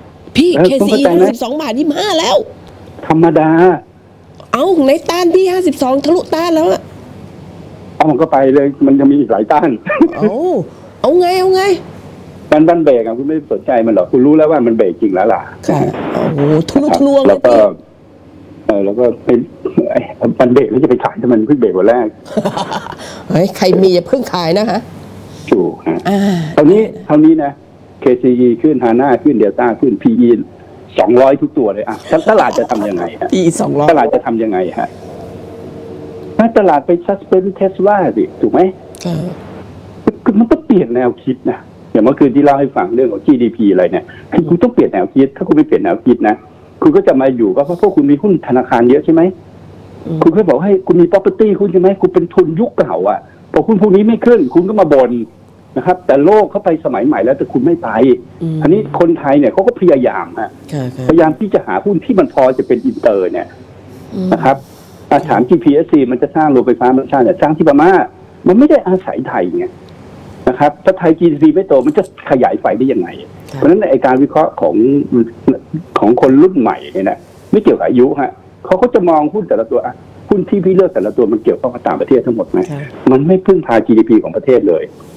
KCE 52.25 แล้วธรรมดาเอาในต้านพี่52ทะลุต้านแล้วอะมันก็ไปเลยมันจะมีอีกหลายต้านเอาไงมันเบรกคุณไม่สนใจมันหรอกคุณรู้แล้วว่ามันเบรกจริงแล้วล่ะค่ะโอ้โหทะลวงแล้วก็เป็นมันเบรกแล้วจะไปขายทำไมมันเพิ่งเบรกวันแรกเฮ้ยใครมีอย่าเพิ่งขายนะฮะถูกฮะเท่านี้นะ KCE ขึ้นฮาน่าขึ้นเดลต้าขึ้น PE 200ทุกตัวเลยตลาดจะทำยังไงฮะ PE 200 ตลาดจะทำยังไงฮะถ้าตลาดไปซัสเพนเทสลาสิถูกไหมคือมันต้องเปลี่ยนแนวคิดนะอย่างเมื่อคืนที่เล่าให้ฟังเรื่องของ GDP อะไรเนี่ยคือคุณต้องเปลี่ยนแนวคิดถ้าคุณไม่เปลี่ยนแนวคิดนะคุณก็จะมาอยู่ก็เพราะพวกคุณมีหุ้นธนาคารเยอะใช่ไหมคุณก็บอกให้คุณมี property คุณใช่ไหมคุณเป็นทุนยุคเก่าพอหุ้นพวกนี้ไม่ขึ้นคุณก็มาบ่นนะครับแต่โลกเข้าไปสมัยใหม่แล้วแต่คุณไม่ไปอันนี้คนไทยเนี่ยเขาก็พยายามพยายามที่จะหาหุ้นที่มันพอจะเป็นอินเตอร์เนี่ยนะครับถาม GPSC มันจะสร้างโรงไฟฟ้ามันสร้างเนี่ยสร้างที่พม่ามันไม่ได้อาศัยไทยไงนะครับถ้าไทย GDP ไม่โตมันจะขยายไฟได้ยังไงเพราะฉะนั้นในการวิเคราะห์ของคนรุ่นใหม่เนี่ยนะไม่เกี่ยวกับอายุเขาก็จะมองหุ้นแต่ละตัวหุ้นที่พี่เลือกแต่ละตัวมันเกี่ยวข้องกับต่างประเทศทั้งหมดไหมมันไม่พึ่งพา GDP ของประเทศเลย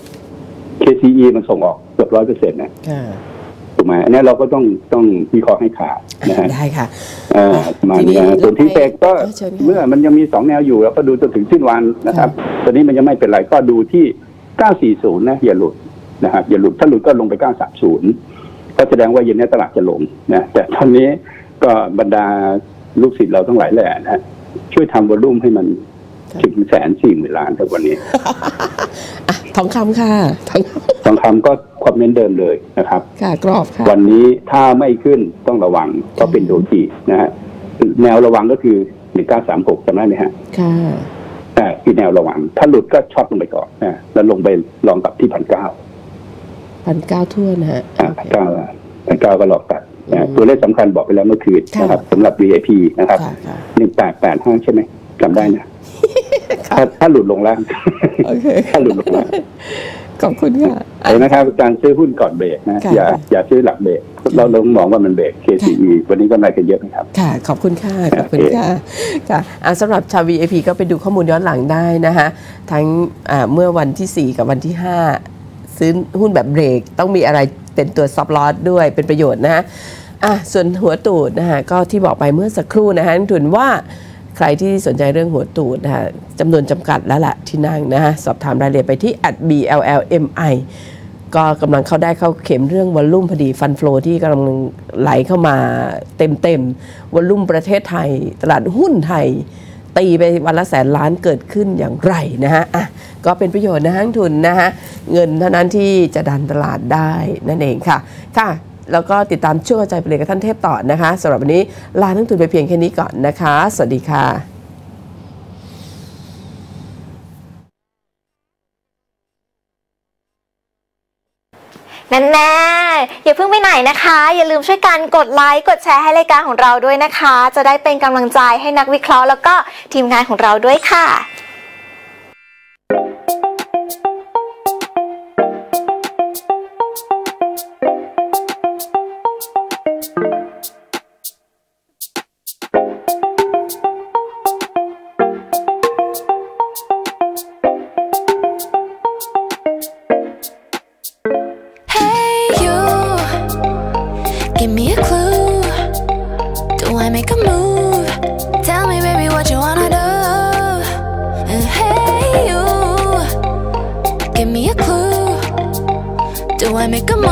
KCE มันส่งออกเกือบ100%นะถูกไหมอันนี้เราก็ต้องวิเคราะห์ให้ขาดนะฮะได้ค่ะมาเนี่ยส่วนที่เฟกก็เมื่อมันยังมี2แนวอยู่แล้วก็ดูจนถึงสิ้นวันนะครับตอนนี้มันยังไม่เป็นไรก็ดูที่940นะอย่าหลุดนะครับอย่าหลุดถ้าหลุดก็ลงไป930ก็แสดงว่าเย็นนี้ตลาดจะลงนะแต่ตอนนี้ก็บรรดาลูกศิษย์เราทั้งหลายแหละนะช่วยทำวอลลุ่มให้มันถึง140,000 ล้านในวันนี้ทองคำค่ะทองคำก็ความเน้นเดิมเลยนะครับค่ะกรอบค่ะวันนี้ถ้าไม่ขึ้นต้องระวังก็เป็นโดจินะฮะแนวระวังก็คือ1936จำได้ไหมฮะค่ะคือแนวระวังถ้าหลุดก็ช็อตลงไปก่อนนะแล้วลงไปลองกับที่ 1,900ทั่วนะฮะ 1,900ก็หลอกตัดตัวเลขสำคัญบอกไปแล้วเมื่อคืนนะครับสำหรับ VIP นะครับ1885ใช่ไหมจำได้นะถ้าหลุดลงล่างถ้าหลุดลงล่างขอบคุณค่ะนะครับการซื้อหุ้นก่อนเบรกนะอย่าซื้อหลักเบรกเราลองมองว่ามันเบรก KCE วันนี้ก็ได้กันเยอะนะครับค่ะขอบคุณค่ะขอบคุณค่ะค่ะสำหรับชาว VIP ก็ไปดูข้อมูลย้อนหลังได้นะคะทั้งเมื่อวันที่4กับวันที่5ซื้อหุ้นแบบเบรกต้องมีอะไรเป็นตัวซับลอสด้วยเป็นประโยชน์นะฮะส่วนหัวตูดนะฮะก็ที่บอกไปเมื่อสักครู่นะฮะถือว่าใครที่สนใจเรื่องหัวตูดนะฮะจำนวนจำกัดแล้วล่ะที่นั่งนะฮะสอบถามรายละเอียดไปที่ @BLLMI ก็กำลังเข้าได้เข้าเข็มเรื่องวอลลุ่มพอดีฟันโฟลที่กำลังไหลเข้ามาเต็มวอลลุ่มประเทศไทยตลาดหุ้นไทยตีไปวันละ100,000 ล้านเกิดขึ้นอย่างไรนะฮะก็เป็นประโยชน์นะนักทุนนะฮะเงินเท่านั้นที่จะดันตลาดได้นั่นเองค่ะแล้วก็ติดตามช่วงกระจายไปเลยกับท่านเทพต่อนะคะสำหรับวันนี้ลานักทุนไปเพียงแค่นี้ก่อนนะคะสวัสดีค่ะแน่ๆอย่าเพิ่งไปไหนนะคะอย่าลืมช่วยกันกดไลค์กดแชร์ให้รายการของเราด้วยนะคะจะได้เป็นกำลังใจให้นักวิเคราะห์แล้วก็ทีมงานของเราด้วยค่ะ make a